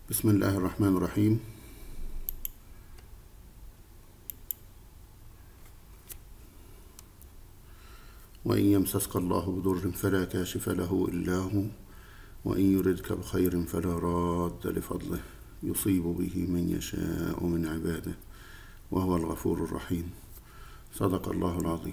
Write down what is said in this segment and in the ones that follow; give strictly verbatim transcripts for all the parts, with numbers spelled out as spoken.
بسم الله الرحمن الرحيم. وإن يمسسك الله بضر فلا كاشف له إلا هو، وإن يردك بخير فلا راد لفضله، يصيب به من يشاء من عباده وهو الغفور الرحيم. صدق الله العظيم.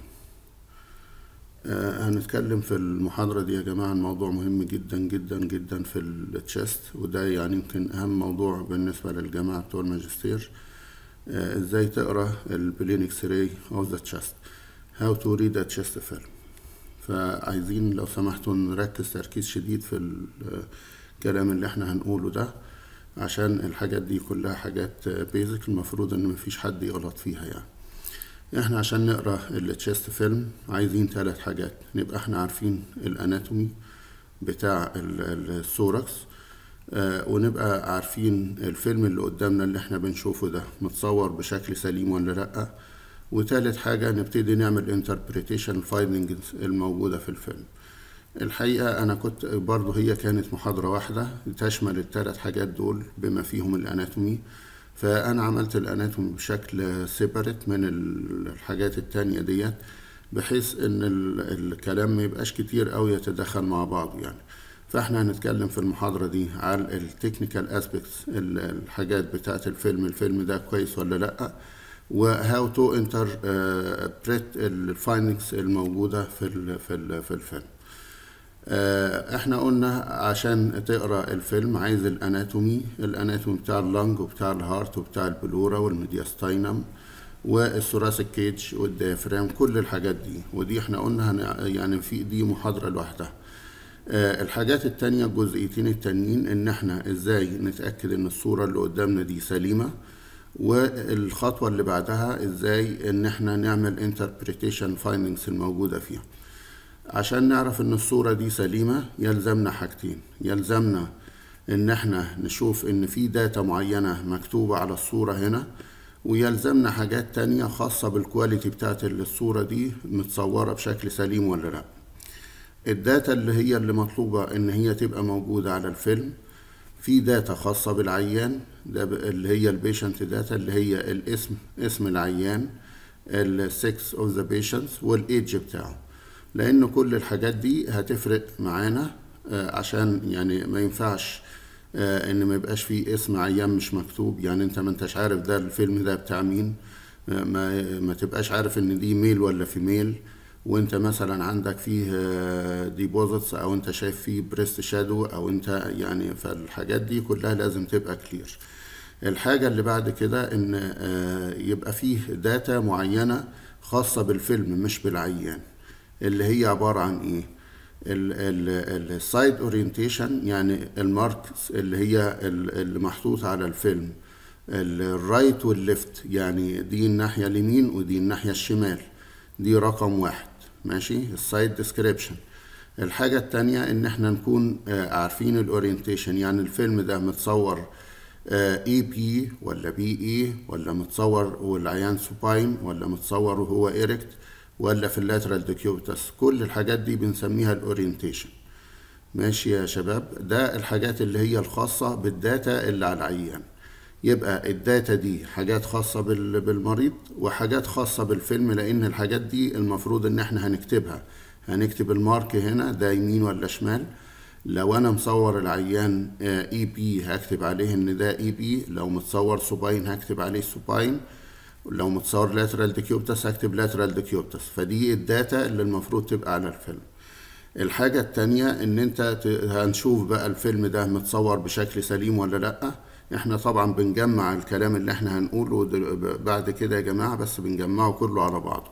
آه هنتكلم في المحاضرة دي يا جماعة عن موضوع مهم جدا جدا جدا في التشست، وده يعني يمكن أهم موضوع بالنسبة للجماعة بتوع الماجستير. آه ازاي تقرأ البلين اكس راي of the chest، how to read a chest film. فعايزين لو سمحتوا نركز تركيز شديد في الكلام اللي احنا هنقوله ده، عشان الحاجات دي كلها حاجات بيزك المفروض ان مفيش حد يغلط فيها. يعني احنا عشان نقرأ التشست فيلم عايزين ثلاث حاجات: نبقى احنا عارفين الاناتومي بتاع الثوركس، آه ونبقى عارفين الفيلم اللي قدامنا اللي احنا بنشوفه ده متصور بشكل سليم ولا لأ، وثالث حاجة نبتدي نعمل interpretation findings الموجودة في الفيلم. الحقيقة أنا كنت برضو هي كانت محاضرة واحدة تشمل الثلاث حاجات دول بما فيهم الاناتومي، فأنا عملت الاناتومي بشكل سيبريت من الحاجات التانية ديت، بحيث ان الكلام ما يبقاش كتير أوي يتدخل مع بعض. يعني فاحنا هنتكلم في المحاضرة دي على التكنيكال اسبيكتس، الحاجات بتاعت الفيلم، الفيلم ده كويس ولا لأ، وهاو تو انتربريت الفايندنجز الموجودة في ال في ال في الفيلم. احنا قلنا عشان تقرا الفيلم عايز الاناتومي، الاناتومي بتاع اللنج وبتاع الهارت وبتاع البلورا والميدياستاينم والثوراسيك كيج والديافرام، كل الحاجات دي، ودي احنا قلنا يعني في دي محاضرة لوحدها. اه الحاجات التانية، الجزئيتين التانيين، ان احنا ازاي نتأكد ان الصورة اللي قدامنا دي سليمة، والخطوة اللي بعدها ازاي ان احنا نعمل interpretation findings الموجودة فيها. عشان نعرف ان الصورة دي سليمة يلزمنا حاجتين: يلزمنا ان احنا نشوف ان في داتا معينة مكتوبة على الصورة هنا، ويلزمنا حاجات تانية خاصة بالكواليتي بتاعت الصورة دي متصورة بشكل سليم ولا لا. الداتا اللي هي اللي مطلوبة ان هي تبقى موجودة على الفيلم، في داتا خاصة بالعيان ده اللي هي البيشنت داتا، اللي هي الاسم، اسم العيان، السكس اوف ذا بيشنتس، والايدج بتاعه، لان كل الحاجات دي هتفرق معانا. عشان يعني ما ينفعش ان ما يبقاش فيه اسم عيان مش مكتوب، يعني انت ما انتش عارف ده الفيلم ده بتاع مين، ما, ما تبقاش عارف ان دي ميل ولا فيميل، وانت مثلا عندك فيه ديبوزيتس او انت شايف فيه بريست شادو، او انت يعني فالحاجات دي كلها لازم تبقى كلير. الحاجة اللي بعد كده ان يبقى فيه داتا معينة خاصة بالفيلم مش بالعيان، اللي هي عبارة عن ايه؟ السايد اورينتيشن، يعني الماركس اللي هي اللي محطوط على الفيلم، الرايت والليفت، يعني دي الناحية اليمين ودي الناحية الشمال، دي رقم واحد. ماشي، السايد ديسكريبشن. الحاجة التانية ان احنا نكون عارفين الاورينتيشن، يعني الفيلم ده متصور اي بي ولا بي اي، ولا متصور والعيان سوباين، ولا متصور وهو ايركت، ولا في اللاترال ديكيوبتس. كل الحاجات دي بنسميها الاورينتيشن. ماشي يا شباب، ده الحاجات اللي هي الخاصة بالداتا اللي على العيان. يبقى الداتا دي حاجات خاصة بالمريض وحاجات خاصة بالفيلم، لان الحاجات دي المفروض ان احنا هنكتبها. هنكتب المارك هنا ده يمين ولا شمال. لو انا مصور العيان اي بي هكتب عليه ان ده اي بي، لو متصور سوباين هكتب عليه سوباين، لو متصور لاترال ديكيوبتس هكتب لاترال ديكيوبتس. فدي الداتا اللي المفروض تبقى على الفيلم. الحاجة التانية ان انت هنشوف بقى الفيلم ده متصور بشكل سليم ولا لأ. احنا طبعا بنجمع الكلام اللي احنا هنقوله بعد كده يا جماعة، بس بنجمعه كله على بعضه.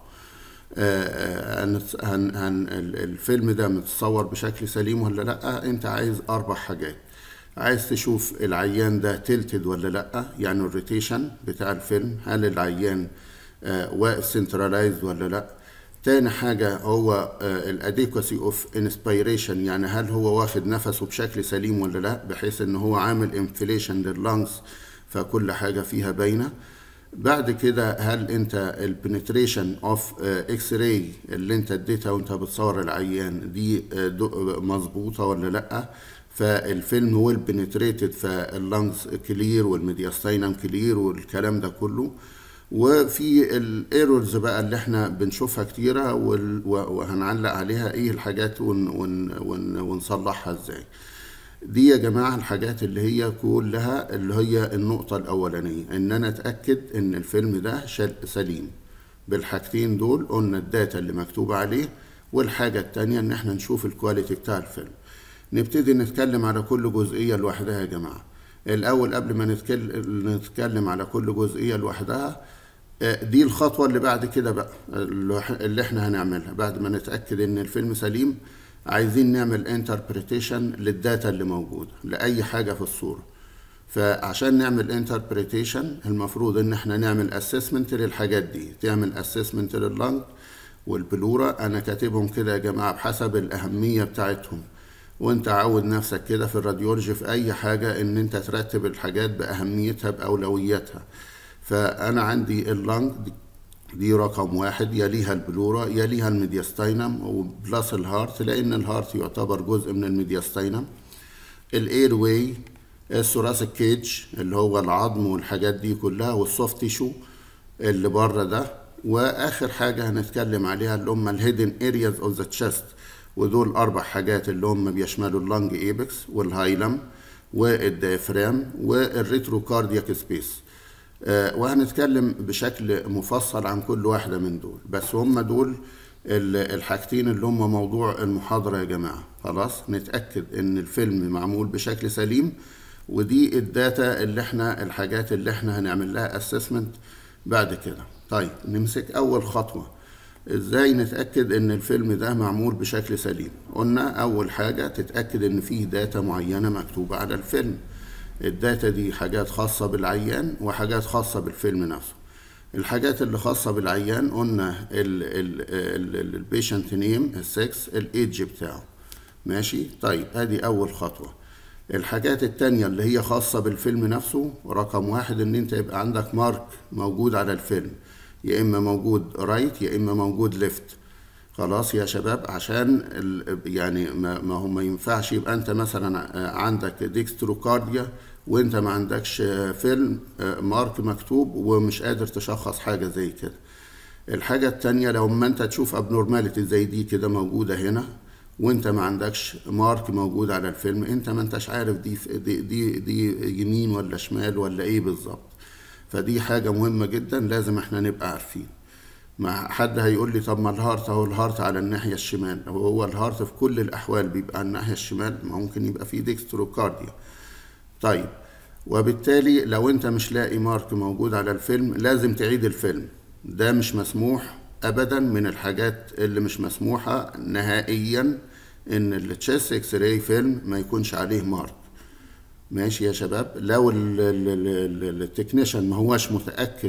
آه هن هن الفيلم ده متصور بشكل سليم ولا لأ. انت عايز اربع حاجات: عايز تشوف العيان ده تلتد ولا لأ، يعني الروتيشن بتاع الفيلم، هل العيان آه واقف سنتراليزد ولا لأ. تاني حاجة هو الاديكوسي اوف انسبيريشن، يعني هل هو واخد نفسه بشكل سليم ولا لا، بحيث ان هو عامل انفليشن لللانجز، فكل حاجة فيها باينة. بعد كده هل انت البنتريشن اوف اكس راي اللي انت اديتها وانت بتصور العيان دي مظبوطة ولا لا. فالفيلم ويل بنتريتد، فاللنجز كلير والميدياستاينم كلير والكلام ده كله. وفي الايرورز بقى اللي احنا بنشوفها كتيره وهنعلق عليها ايه الحاجات ون ون ون ونصلحها ازاي. دي يا جماعه الحاجات اللي هي كلها اللي هي النقطه الاولانيه، ان انا اتاكد ان الفيلم ده سليم. بالحاجتين دول قلنا الداتا اللي مكتوبه عليه، والحاجه التانيه ان احنا نشوف الكواليتي بتاع الفيلم. نبتدي نتكلم على كل جزئيه لوحدها يا جماعه. الاول قبل ما نتكلم نتكلم على كل جزئيه لوحدها، دي الخطوه اللي بعد كده بقى اللي احنا هنعملها بعد ما نتاكد ان الفيلم سليم. عايزين نعمل انتربريتيشن للداتا اللي موجوده لاي حاجه في الصوره. فعشان نعمل انتربريتيشن المفروض ان احنا نعمل اسسمنت للحاجات دي. تعمل اسسمنت لللنج والبلورا، انا كاتبهم كده يا جماعه بحسب الاهميه بتاعتهم، وانت عود نفسك كده في الراديولوجي في اي حاجه ان انت ترتب الحاجات باهميتها باولوياتها. فانا عندي اللنج دي, دي رقم واحد، يليها البلورا، يليها الميدياستاينم وبلس الهارت، لان الهارت يعتبر جزء من الميدياستاينم. الاير واي، الثوراسيك كيج اللي هو العظم والحاجات دي كلها، والسوفت تيشو اللي بره ده. واخر حاجه هنتكلم عليها اللي هم الهيدن ارياز اوف ذا تشست، ودول اربع حاجات اللي هم بيشملوا اللنج ايبكس والهايلم والديافرام والريتروكاردياك سبيس. آه وهنتكلم بشكل مفصل عن كل واحده من دول، بس هم دول الحاجتين اللي هم موضوع المحاضره يا جماعه. خلاص نتاكد ان الفيلم معمول بشكل سليم، ودي الداتا اللي احنا الحاجات اللي احنا هنعمل لها اسسمنت بعد كده. طيب نمسك اول خطوه، ازاي نتاكد ان الفيلم ده معمول بشكل سليم. قلنا اول حاجه تتاكد ان فيه داتا معينه مكتوبه على الفيلم. الداتا دي حاجات خاصه بالعيان وحاجات خاصه بالفيلم نفسه. الحاجات اللي خاصه بالعيان قلنا البيشنت نيم، السكس، الايدج بتاعه. ماشي. طيب ادي اول خطوه. الحاجات التانية اللي هي خاصه بالفيلم نفسه، رقم واحد ان انت يبقى عندك مارك موجود على الفيلم، يا اما موجود رايت يا اما موجود ليفت. خلاص يا شباب، عشان يعني ما هو ما ينفعش يبقى انت مثلا عندك ديكستروكارديا وانت ما عندكش فيلم مارك مكتوب ومش قادر تشخص حاجه زي كده. الحاجه التانية لو ما انت تشوف ابنورماليتي زي دي كده موجوده هنا وانت ما عندكش مارك موجود على الفيلم، انت ما انتش عارف دي دي دي, دي يمين ولا شمال ولا ايه بالظبط. فدي حاجة مهمة جدا لازم احنا نبقى عارفين. ما حد هيقول لي طب ما الهارت اهو الهارت على الناحية الشمال، هو الهارت في كل الأحوال بيبقى على الناحية الشمال؟ ممكن يبقى فيه ديكستروكارديا. طيب وبالتالي لو انت مش لاقي مارك موجود على الفيلم لازم تعيد الفيلم. ده مش مسموح أبدا، من الحاجات اللي مش مسموحة نهائيا ان التشيست اكس راي فيلم ما يكونش عليه مارك. ماشي يا شباب. لو التكنيشن ما هواش متأكد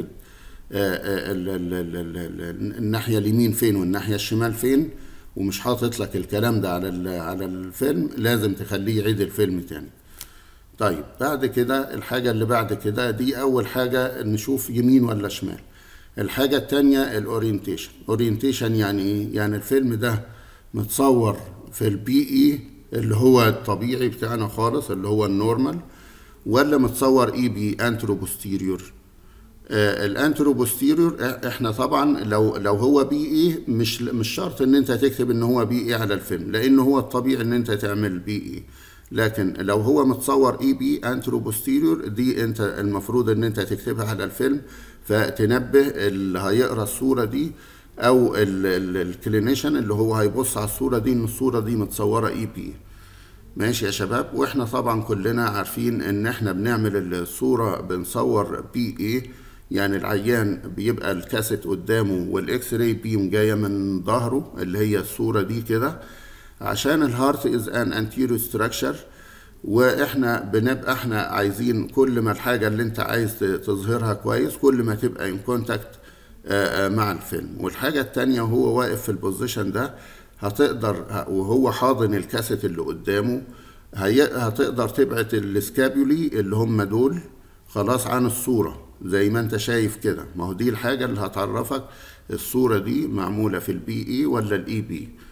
الناحية اليمين فين والناحية الشمال فين ومش حاطط لك الكلام ده على على الفيلم، لازم تخليه يعيد الفيلم تاني. طيب بعد كده الحاجة اللي بعد كده، دي أول حاجة نشوف يمين ولا شمال. الحاجة التانية الأورينتيشن. أورينتيشن يعني إيه؟ يعني الفيلم ده متصور في البي إي اللي هو الطبيعي بتاعنا خالص اللي هو النورمال، ولا متصور اي بي انترو بوستيريور. آه الانترو بوستيريور احنا طبعا لو لو هو بي اي مش مش شرط ان انت تكتب ان هو بي اي على الفيلم، لانه هو الطبيعي ان انت تعمل بي اي. لكن لو هو متصور اي بي انترو بوستيريور، دي انت المفروض ان انت تكتبها على الفيلم، فتنبه اللي هيقرا الصوره دي او الكلينيشن اللي هو هيبص على الصوره دي ان الصوره دي متصوره اي بي. ماشي يا شباب. واحنا طبعا كلنا عارفين ان احنا بنعمل الصوره بنصور بي اي، يعني العيان بيبقى الكاسيت قدامه والاكس راي بيم جايه من ظهره اللي هي الصوره دي كده، عشان الهارت از ان انتيريور ستراكشر. واحنا بنبقى احنا عايزين كل ما الحاجه اللي انت عايز تظهرها كويس كل ما تبقى ان كونتاكت مع الفيلم. والحاجه التانيه وهو واقف في البوزيشن ده هتقدر وهو حاضن الكاسيت اللي قدامه هتقدر تبعت السكابيولي اللي هم دول خلاص عن الصورة زي ما انت شايف كده. ما هو دي الحاجة اللي هتعرفك الصورة دي معمولة في البي اي ولا الاي بي.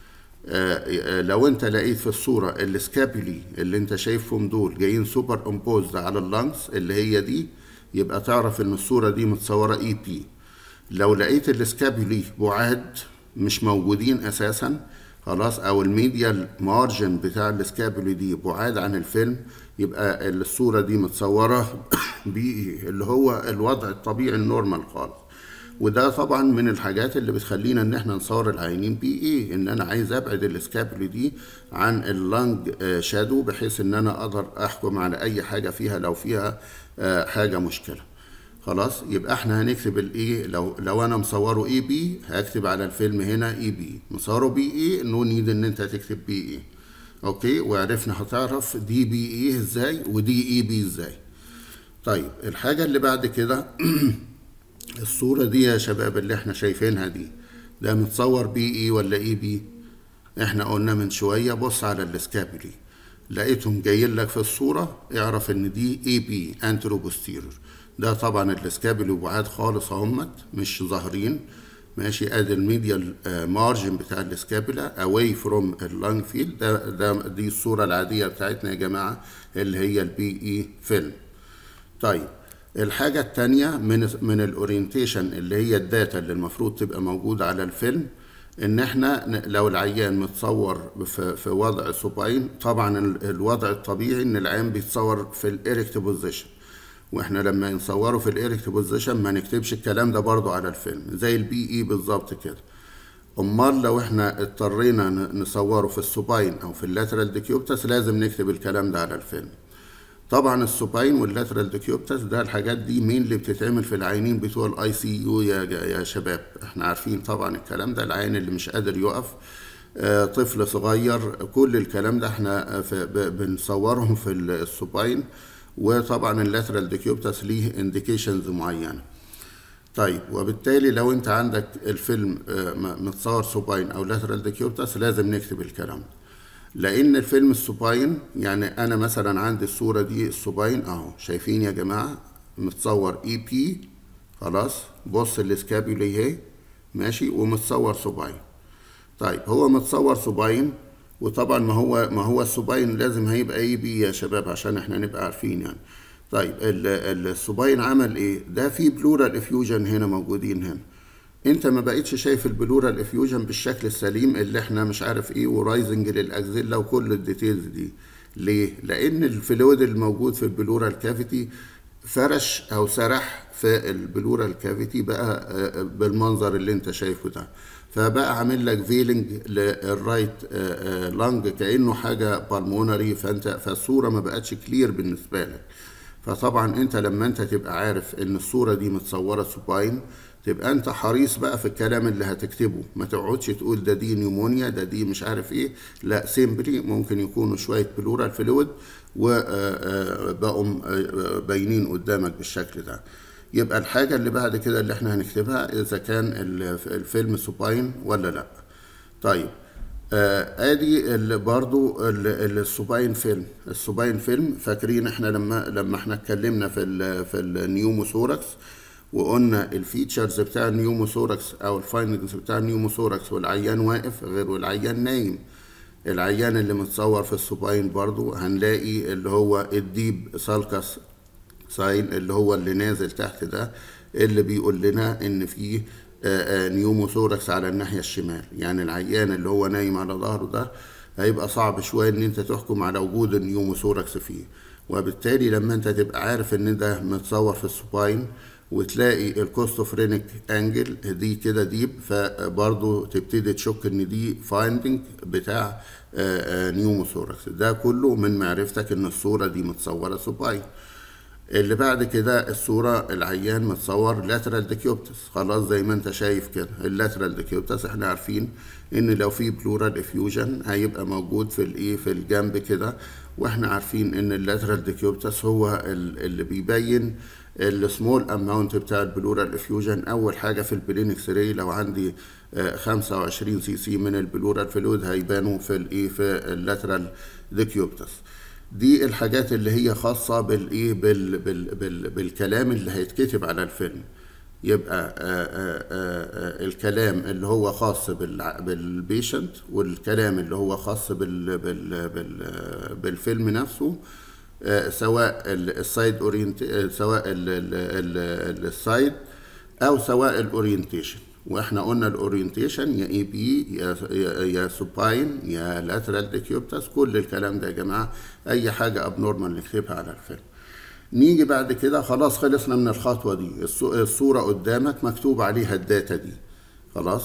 آه لو انت لقيت في الصورة السكابولي اللي انت شايفهم دول جايين سوبر امبوزد على اللانجز اللي هي دي، يبقى تعرف ان الصورة دي متصورة اي بي. لو لقيت السكابولي بعاد مش موجودين اساسا خلاص، او الميديال مارجن بتاع السكابولي دي بعاد عن الفيلم، يبقى الصورة دي متصورة بي اللي هو الوضع الطبيعي النورمال خالص. وده طبعا من الحاجات اللي بتخلينا ان احنا نصور العينين بي ايه، ان انا عايز ابعد السكابولي دي عن اللانج شادو بحيث ان انا اقدر احكم على اي حاجة فيها لو فيها حاجة مشكلة. خلاص، يبقى احنا هنكتب الايه، لو لو انا مصوره اي بي هكتب على الفيلم هنا اي بي، مصوره بي اي نو نيد ان انت تكتب بي اي. اوكي، وعرفنا هتعرف دي بي اي ازاي ودي اي بي ازاي. طيب الحاجة اللي بعد كده الصورة دي يا شباب اللي احنا شايفينها دي، ده متصور بي اي ولا اي بي؟ احنا قلنا من شوية بص على السكابولي لقيتهم جايين لك في الصورة، اعرف ان دي اي بي انترو بوستيرور. ده طبعا السكابولي بعاد خالص اهمت مش ظاهرين، ماشي. ادي الميديال مارجن بتاع السكابولا اواي فروم اللانج فيلد. ده, ده دي الصورة العادية بتاعتنا يا جماعة اللي هي البي اي فيلم. طيب الحاجة التانية من من الاورينتيشن اللي هي الداتا اللي المفروض تبقى موجودة على الفيلم، ان احنا لو العيان متصور في, في وضع سوباين، طبعا الوضع الطبيعي ان العيان بيتصور في الاريكت بوزيشن، واحنا لما نصوره في الاريكت بوزيشن ما نكتبش الكلام ده برضو على الفيلم زي البي اي بالظبط كده. امال لو احنا اضطرينا نصوره في السوباين او في اللاترال ديكيوبتس لازم نكتب الكلام ده على الفيلم. طبعا السوباين واللاترال ديكيوبتس ده الحاجات دي مين اللي بتتعمل في العينين بتوع الاي سي يو يا يا شباب؟ احنا عارفين طبعا الكلام ده، العين اللي مش قادر يقف، آه طفل صغير، كل الكلام ده احنا بنصورهم في السوباين. وطبعا اللاترال ديكيوبتس ليه انديكيشنز معينه. طيب وبالتالي لو انت عندك الفيلم آه متصور سوباين او لاترال ديكيوبتس لازم نكتب الكلام ده، لان الفيلم السوباين يعني انا مثلا عندي الصوره دي السوباين اهو، شايفين يا جماعه متصور اي بي خلاص، بص السكابولي اهي ماشي، ومتصور سوباين. طيب هو متصور سوباين، وطبعا ما هو ما هو السوباين لازم هيبقى اي بي يا شباب عشان احنا نبقى عارفين يعني. طيب السوباين عمل ايه؟ ده في بلورال افيوجن هنا موجودين هنا، انت ما بقيتش شايف البلورال افيوجن بالشكل السليم اللي احنا مش عارف ايه ورايزنج للاكزيلا وكل الديتيلز دي. ليه؟ لان الفلويد الموجود في البلورال كافيتي فرش او سرح في البلورال كافيتي بقى بالمنظر اللي انت شايفه ده، فبقى عامل لك فيلنج للرايت لانج كانه حاجه بالمونري، فانت فالصوره ما بقتش كلير بالنسبه لك. فطبعا انت لما انت تبقى عارف ان الصوره دي متصوره سوباين تبقى انت حريص بقى في الكلام اللي هتكتبه، ما تقعدش تقول ده دي نيومونيا ده دي مش عارف ايه، لا سيمبلي ممكن يكونوا شويه بلورال فلويد وبقوا باينين قدامك بالشكل ده. يبقى الحاجه اللي بعد كده اللي احنا هنكتبها اذا كان الفيلم سوباين ولا لا. طيب آه ادي برضو السوباين فيلم، السوباين فيلم فاكرين احنا لما لما احنا اتكلمنا في ال في النيوموثوركس وقلنا الفيتشرز بتاع النيوموثوركس او الفايندنجز بتاع النيوموثوركس، والعيان واقف غير والعيان نايم. العيان اللي متصور في السوباين برضو هنلاقي اللي هو الديب سالكس ساين اللي هو اللي نازل تحت ده، اللي بيقول لنا ان فيه نيوموثوركس على الناحية الشمال. يعني العيان اللي هو نايم على ظهره ده هيبقى صعب شوية ان انت تحكم على وجود النيوموثوركس فيه، وبالتالي لما انت تبقى عارف ان ده متصور في السوباين وتلاقي الكوستوفرينيك انجل دي كده ديب، فبرضه تبتدي تشك ان دي فايندنج بتاع نيوموثوركس. ده كله من معرفتك ان الصورة دي متصورة سوباين. اللي بعد كده الصورة العيان متصور لاترال ديكيوبتس، خلاص زي ما انت شايف كده اللاترال ديكيوبتس احنا عارفين ان لو في بلورال افيوجن هيبقى موجود في الايه في الجنب كده، واحنا عارفين ان اللاترال ديكيوبتس هو اللي بيبين السمول اماونت بتاع البلورال افيوجن. اول حاجة في البلين اكس راي لو عندي خمسة وعشرين سي سي من البلورال فلويد هيبانوا في الايه في اللاترال ديكيوبتس. دي الحاجات اللي هي خاصة بالايه بال بال بال بالكلام اللي هيتكتب على الفيلم. يبقى آآ آآ الكلام اللي هو خاص بالبيشنت والكلام اللي هو خاص بال بال بال بالفيلم نفسه، سواء السايد اورينت سواء السايد او سواء الاورينتيشن. واحنا قلنا الاورينتيشن يا اي بي يا يا سوباين يا لاترال ديكيوبتاس، كل الكلام ده يا جماعه اي حاجه ابنورمال نكتبها على الفيلم. نيجي بعد كده خلاص خلصنا من الخطوه دي، الصوره قدامك مكتوب عليها الداتا دي خلاص،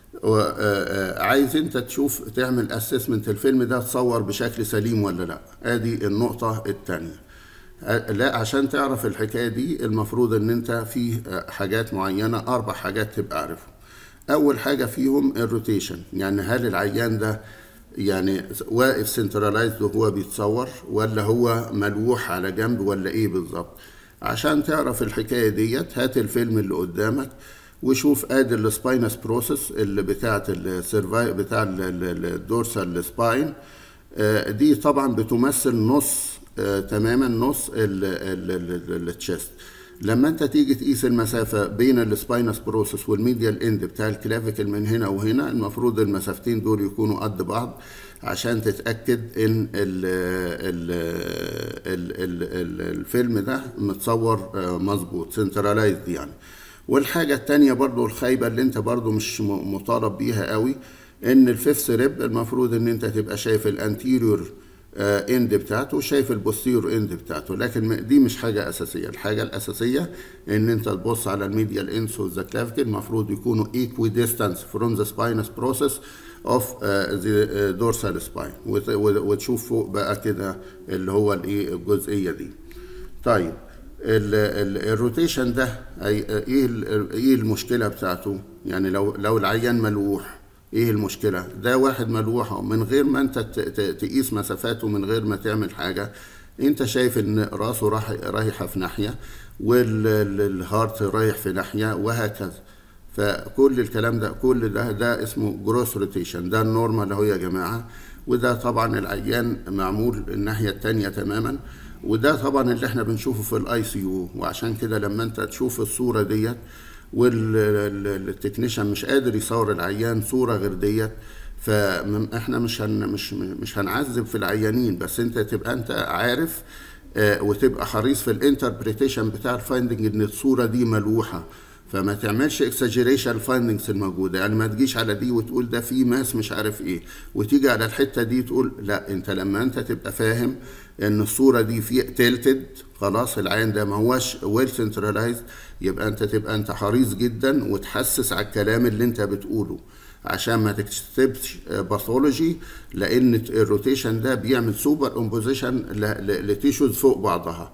عايز انت تشوف تعمل اسسمنت الفيلم ده تصور بشكل سليم ولا لا. ادي النقطه الثانيه. لا عشان تعرف الحكايه دي المفروض ان انت في حاجات معينه، اربع حاجات تبقى عارفهم. اول حاجه فيهم الروتيشن، يعني هل العيان ده يعني واقف سنتراليزد وهو بيتصور ولا هو ملوح على جنب ولا ايه بالظبط. عشان تعرف الحكايه ديت هات الفيلم اللي قدامك وشوف ادي السباينس بروسيس اللي بتاعه السيرفاي بتاع الدورسال سباين، دي طبعا بتمثل نص تماما نص التشست. لما انت تيجي تقيس المسافه بين السباينس بروسيس والميديال اند بتاع الكلافيكل من هنا وهنا، المفروض المسافتين دول يكونوا قد بعض عشان تتاكد ان ال ال ال ال الفيلم ده متصور مظبوط سنتراليزد يعني. والحاجه الثانيه برضو الخايبه اللي انت برضو مش مطالب بيها قوي، ان الفيفث ريب المفروض ان انت تبقى شايف الانتيريور اند بتاعته وشايف البوستيريور اند بتاعته، لكن دي مش حاجه اساسيه. الحاجه الاساسيه ان انت تبص على الميديال انس والذا كلافيكل، المفروض يكونوا ايكوي ديستانس فروم ذا سباينس بروسيس اوف ذا دورسال سباين، وتشوف فوق بقى كده اللي هو الايه الجزئيه دي. طيب الروتيشن ده ايه ايه المشكله بتاعته؟ يعني لو لو العيان ملوح ايه المشكله؟ ده واحد ملوح من غير ما انت تقيس مسافاته، من غير ما تعمل حاجه، انت شايف ان راسه راح رايحه في ناحيه والهارت رايح في ناحيه وهكذا. فكل الكلام ده كل ده ده اسمه جروس روتيشن، ده النورمال اهو يا جماعه. وده طبعا العيان معمول الناحيه الثانيه تماما، وده طبعا اللي احنا بنشوفه في الاي سي يو. وعشان كده لما انت تشوف الصوره ديت والتكنيشن مش قادر يصور العيان صوره غير ديت، فاحنا مش هن مش مش هنعذب في العيانين، بس انت تبقى انت عارف اه وتبقى حريص في الانتربريتيشن بتاع الفايندنج ان الصوره دي ملوحه، فما تعملش اكساجيريشن الفايندنجز الموجوده. يعني ما تجيش على دي وتقول ده في ماس مش عارف ايه، وتيجي على الحته دي تقول لا. انت لما انت تبقى فاهم ان الصوره دي في تلتد خلاص، العين ده ما هوش ويل سنتراليزد، يبقى انت تبقى انت حريص جدا وتحسس على الكلام اللي انت بتقوله عشان ما تكتبش باثولوجي، لان الروتيشن ده بيعمل سوبر امبوزيشن لتيشوز فوق بعضها.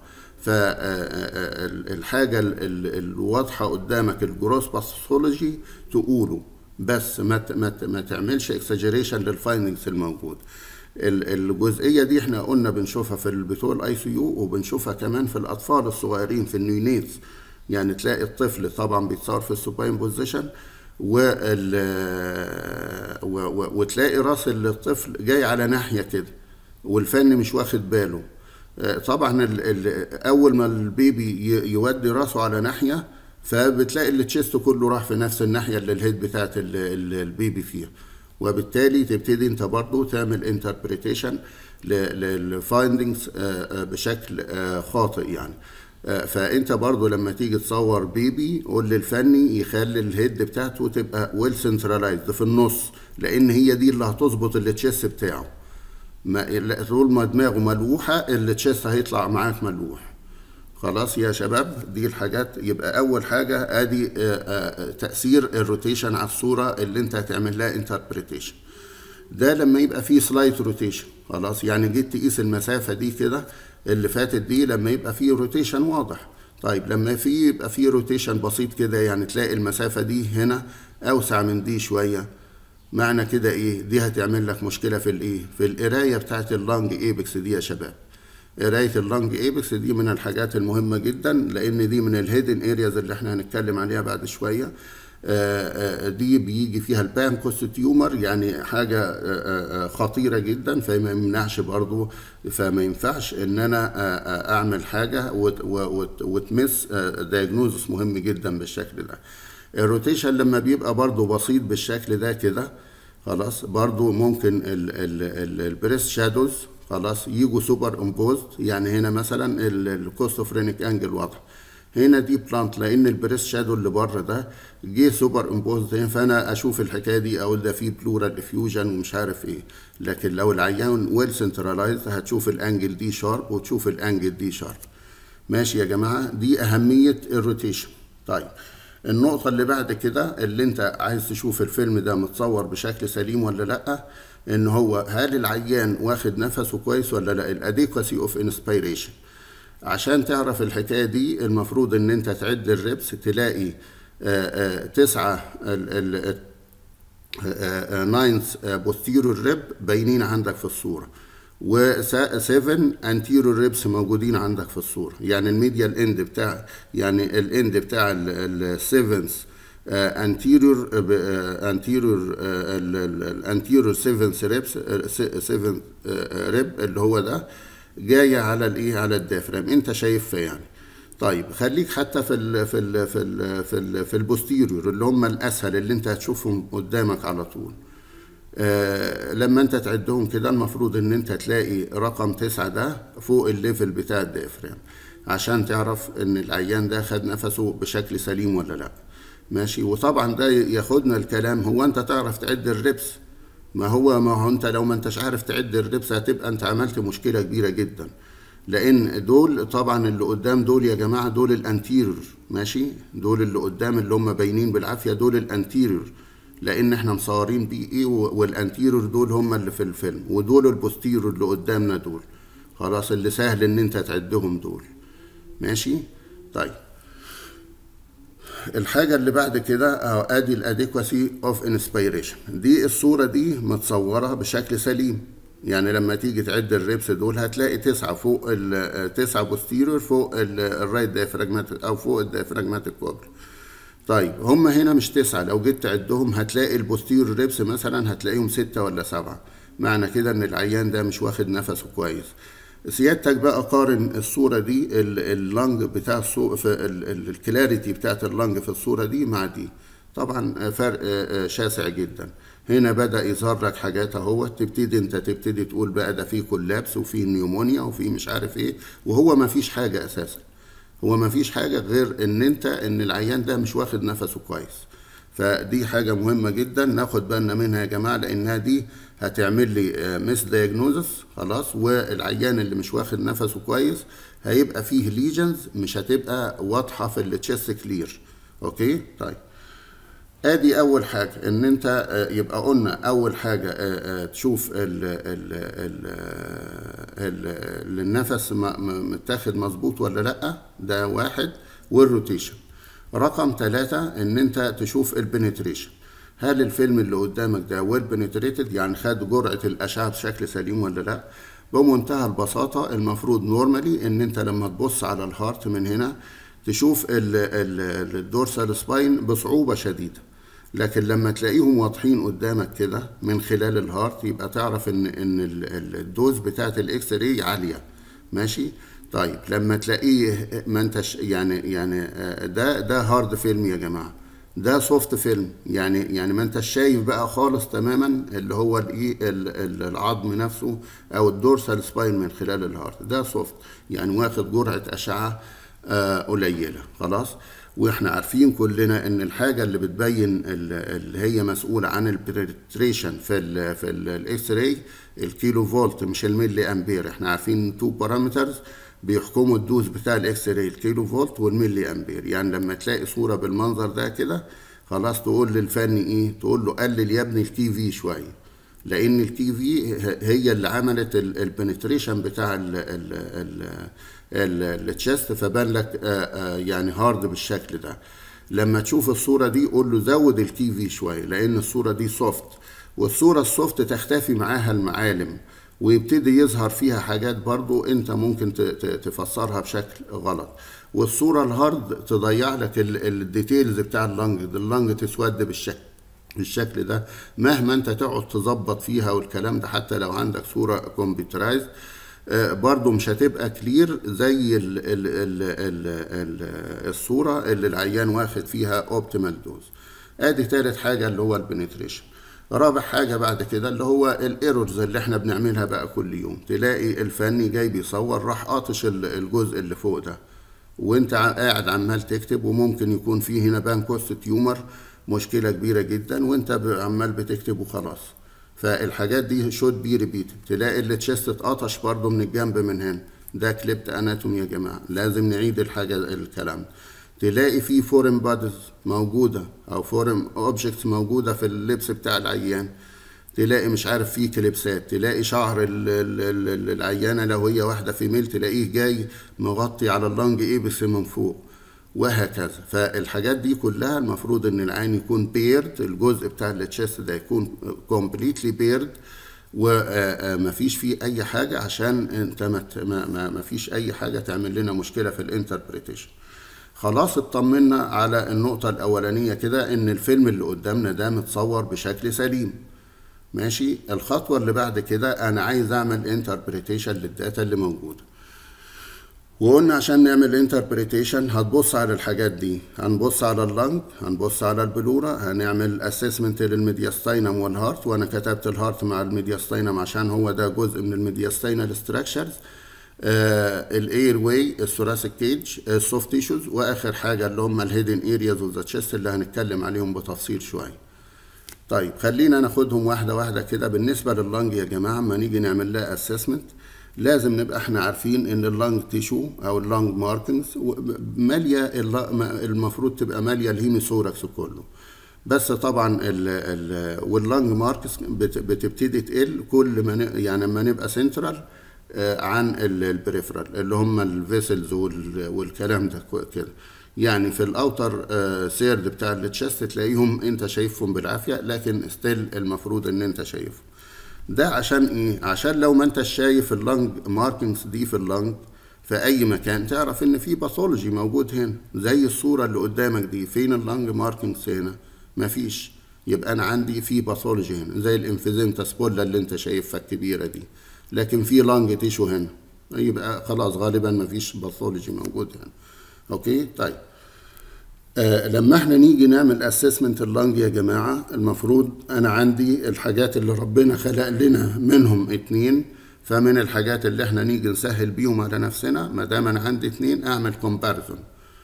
فالحاجه الواضحه قدامك الجروس باثولوجي تقوله، بس ما ما تعملش اكساجيريشن للفايندنجز الموجود. الجزئيه دي احنا قلنا بنشوفها في بتوع الاي سي يو، وبنشوفها كمان في الاطفال الصغيرين في النيونيتس. يعني تلاقي الطفل طبعا بيتصور في السوباين بوزيشن وتلاقي راس الطفل جاي على ناحيه كده والفن مش واخد باله. طبعا ال ال اول ما البيبي يودي راسه على ناحيه، فبتلاقي التشيست كله راح في نفس الناحيه اللي الهيد بتاعت البيبي فيها، وبالتالي تبتدي انت برضو تعمل انتربريتيشن للفايندنجز بشكل خاطئ يعني. فانت برضو لما تيجي تصور بيبي قول للفني يخلي الهيد بتاعته تبقى ويل سنتراليزد في النص، لان هي دي اللي هتظبط التشيست بتاعه. ما طول ما دماغه ملوحه التشيست هيطلع معاك ملوح. خلاص يا شباب، دي الحاجات. يبقى اول حاجه ادي تاثير الروتيشن على الصوره اللي انت هتعمل لها انتربريتيشن. ده لما يبقى فيه سلايت روتيشن خلاص، يعني جيت تقيس المسافه دي كده اللي فاتت دي لما يبقى فيه روتيشن واضح. طيب لما في يبقى فيه روتيشن بسيط كده، يعني تلاقي المسافه دي هنا اوسع من دي شويه، معنى كده ايه؟ دي هتعمل لك مشكله في الايه؟ في القرايه بتاعت اللانج ايبكس دي يا شباب. قرايه اللانج ايبكس دي من الحاجات المهمه جدا، لان دي من الهيدن ارياز اللي احنا هنتكلم عليها بعد شويه. دي بيجي فيها البانكوس تيومر، يعني حاجة خطيرة جدا، فما يمنعش برضو، فما ينفعش ان انا اعمل حاجة وتمس دايجنوزس مهم جدا بالشكل ده. الروتيشن لما بيبقى برضو بسيط بالشكل ده كده خلاص، برضو ممكن البريست شادوز خلاص يجوا سوبر امبوزد، يعني هنا مثلا الكوستوفرينيك انجل واضح، هنا دي بلانت لان البريست شادو اللي بره ده جه سوبر امبوزد، فانا اشوف الحكايه دي اقول ده في بلورال افيوجن ومش عارف ايه. لكن لو العيان ويل سنترلايزد هتشوف الانجل دي شارب وتشوف الانجل دي شارب. ماشي يا جماعه، دي اهميه الروتيشن. طيب النقطه اللي بعد كده اللي انت عايز تشوف الفيلم ده متصور بشكل سليم ولا لا، ان هو هل العيان واخد نفسه كويس ولا لا، الاديكواسي اوف انسبيريشن. عشان تعرف الحكاية دي المفروض ان انت تعد الريبس، تلاقي تسعة ناينث بوستيرور ريب باينين عندك في الصورة، وسفن انتيرور ريبس موجودين عندك في الصورة، يعني الميديال اند بتاع يعني الاند بتاع السيفنث انتيرور انتيرور الانتيرور سيفنث ريبس سيفن ريب اللي هو ده جايه على الايه، على الدافرام، انت شايفها يعني. طيب خليك حتى في ال في ال في ال في ال في البوستيريور اللي هم الاسهل اللي انت هتشوفهم قدامك على طول. آه لما انت تعدهم كده المفروض ان انت تلاقي رقم تسعة ده فوق الليفل بتاع الدافرام، عشان تعرف ان العيان ده خد نفسه بشكل سليم ولا لا. ماشي، وطبعا ده ياخدنا الكلام، هو انت تعرف تعد الريبس؟ ما هو ما هو انت لو ما انتش عارف تعد الريبس هتبقى انت عملت مشكله كبيره جدا، لان دول طبعا اللي قدام دول يا جماعه دول الانتيرور. ماشي، دول اللي قدام اللي هم باينين بالعافيه دول الانتيرور، لان احنا مصورين بي ايه، والانتيرور دول هم اللي في الفيلم، ودول البوستيرور اللي قدامنا دول خلاص اللي سهل ان انت تعدهم دول. ماشي. طيب الحاجة اللي بعد كده ادي الاديكواسي اوف انسبيريشن، دي الصورة دي متصورة بشكل سليم، يعني لما تيجي تعد الريبس دول هتلاقي تسعة فوق التسعة بوستيريور فوق الرايت دايفراجماتيك او فوق الدايفراجماتيك كوبل. طيب هم هنا مش تسعة، لو جيت تعدهم هتلاقي البوستيريور ريبس مثلا هتلاقيهم ستة ولا سبعة، معنى كده ان العيان ده مش واخد نفسه كويس. سيادتك بقى قارن الصورة دي اللنج بتاع الصورة في الكلاريتي بتاعت اللنج في الصورة دي مع دي، طبعا فرق شاسع جدا. هنا بدأ يظهر لك حاجات اهو، تبتدي انت تبتدي تقول بقى ده فيه كولابس وفيه نيومونيا وفيه مش عارف ايه، وهو ما فيش حاجة اساسا، هو ما فيش حاجة غير ان انت ان العيان ده مش واخد نفسه كويس. فدي حاجة مهمة جدا ناخد بالنا منها يا جماعة، لانها دي هتعمل لي مس دايجنوزس خلاص، والعيان اللي مش واخد نفسه كويس هيبقى فيه ليجنز مش هتبقى واضحة في التشيست كلير. اوكي. طيب ادي اول حاجة ان انت يبقى قلنا اول حاجة تشوف ال ال ال النفس متاخد مظبوط ولا لا، ده واحد، والروتيشن. رقم ثلاثة ان انت تشوف البنتريشن، هل الفيلم اللي قدامك ده ويل بنتريتد، يعني خد جرعة الاشعة بشكل سليم ولا لا. بمنتهى البساطة المفروض نورمالي ان انت لما تبص على الهارت من هنا تشوف الدورسال سباين بصعوبة شديدة، لكن لما تلاقيهم واضحين قدامك كده من خلال الهارت يبقى تعرف ان ان الدوز بتاعت الاكس راي عالية. ماشي. طيب لما تلاقيه ما انتش يعني يعني ده ده هارد فيلم يا جماعة، ده سوفت فيلم، يعني يعني ما انتش شايف بقى خالص تماما اللي هو الايه العظم نفسه او الدورسال سباين من خلال الهارت، ده سوفت يعني واخد جرعة اشعة آه قليلة خلاص. واحنا عارفين كلنا ان الحاجه اللي بتبين اللي هي مسؤوله عن البنتريشن في ال في الاكس راي الكيلو فولت مش الملي امبير، احنا عارفين تو بارامترز بيحكموا الدوز بتاع الاكس راي، الكيلو فولت والملي امبير. يعني لما تلاقي صوره بالمنظر ده كده خلاص تقول للفني ايه، تقول له قلل يا ابني الكي في شويه، لان الكي في هي اللي عملت البنتريشن بتاع ال ال ال التشست، فبان لك يعني هارد بالشكل ده. لما تشوف الصورة دي قول له زود الكي في شوية، لان الصورة دي سوفت، والصورة السوفت تختفي معاها المعالم، ويبتدي يظهر فيها حاجات برضو انت ممكن تفسرها بشكل غلط، والصورة الهارد تضيع لك الديتيلز بتاع اللنج، اللنج تسود بالشكل بالشكل ده مهما انت تقعد تظبط فيها والكلام ده. حتى لو عندك صورة كمبيوترايز برضو مش هتبقى كلير زي ال ال ال ال ال الصورة اللي العيان واخد فيها اوبتيمال دوز. ادي تالت حاجة اللي هو البنتريشن. رابع حاجة بعد كده اللي هو الايرورز اللي احنا بنعملها بقى كل يوم. تلاقي الفني جاي بيصور راح قاطش الجزء اللي فوق ده وانت قاعد عمال تكتب، وممكن يكون فيه هنا بانكوست تيومر مشكلة كبيرة جدا وانت عمال بتكتب وخلاص. فالحاجات دي شود بي ريبيتد. تلاقي اللي تشست اتقطش برضه من الجنب من هنا، ده كليبت اناتومي يا جماعة، لازم نعيد الحاجة الكلام. تلاقي في فورين بادز موجودة او فورين اوبجكتس موجودة في اللبس بتاع العيان، تلاقي مش عارف فيه كليبسات، تلاقي شعر ال ال ال العيانة لو هي واحدة فيميل تلاقيه جاي مغطي على اللنج ايه بس من فوق، وهكذا. فالحاجات دي كلها المفروض ان العين يكون بيرد، الجزء بتاع التشست ده يكون كومبليتلي بيرد ومفيش فيه اي حاجة عشان انت ما فيش اي حاجة تعمل لنا مشكلة في الانتربريتيشن. خلاص اطمنا على النقطة الاولانية كده ان الفيلم اللي قدامنا ده متصور بشكل سليم. ماشي. الخطوة اللي بعد كده انا عايز اعمل انتربريتيشن للداتا اللي موجودة، وقلنا عشان نعمل انتربريتيشن هتبص على الحاجات دي، هنبص على اللنج، هنبص على البلورة، هنعمل اسسمنت للميدياستاينم والهارت، وانا كتبت الهارت مع الميدياستاينم عشان هو ده جزء من الميدياستاينال ستراكشرز، الاير واي، الثوراسيك كيج، السوفت تيشوز، واخر حاجة اللي هم الهيدن ارياز اوف ذا تشيست اللي هنتكلم عليهم بتفصيل شوية. طيب خلينا ناخدهم واحدة واحدة كده. بالنسبة لللنج يا جماعة ما نيجي نعمل لها اسسمنت لازم نبقى احنا عارفين ان اللنج تيشو او اللنج ماركنز ماليه، المفروض تبقى ماليه الهيميثوركس كله، بس طبعا ال ال واللنج ماركس بتبتدي تقل كل ما يعني لما نبقى سنترال عن البريفرال اللي هم الفيسلز والكلام ده كده. يعني في الاوتر سيرد بتاع التشست تلاقيهم انت شايفهم بالعافيه، لكن ستيل المفروض ان انت شايفهم. ده عشان ايه؟ عشان لو ما انتش شايف اللنج ماركينجز دي في اللنج في اي مكان تعرف ان في باثولوجي موجود هنا، زي الصوره اللي قدامك دي. فين اللنج ماركينجز هنا؟ مفيش. يبقى انا عندي في باثولوجي هنا زي الانفيزيمتا سبولا اللي انت شايفها الكبيره دي، لكن في لنج تيشو هنا، يبقى خلاص غالبا مفيش باثولوجي موجود هنا. اوكي. طيب آه لما احنا نيجي نعمل اسسمنت اللنج يا جماعة المفروض انا عندي الحاجات اللي ربنا خلق لنا منهم اتنين، فمن الحاجات اللي احنا نيجي نسهل بيهم على نفسنا ما دام انا عندي اتنين اعمل كومباريزون،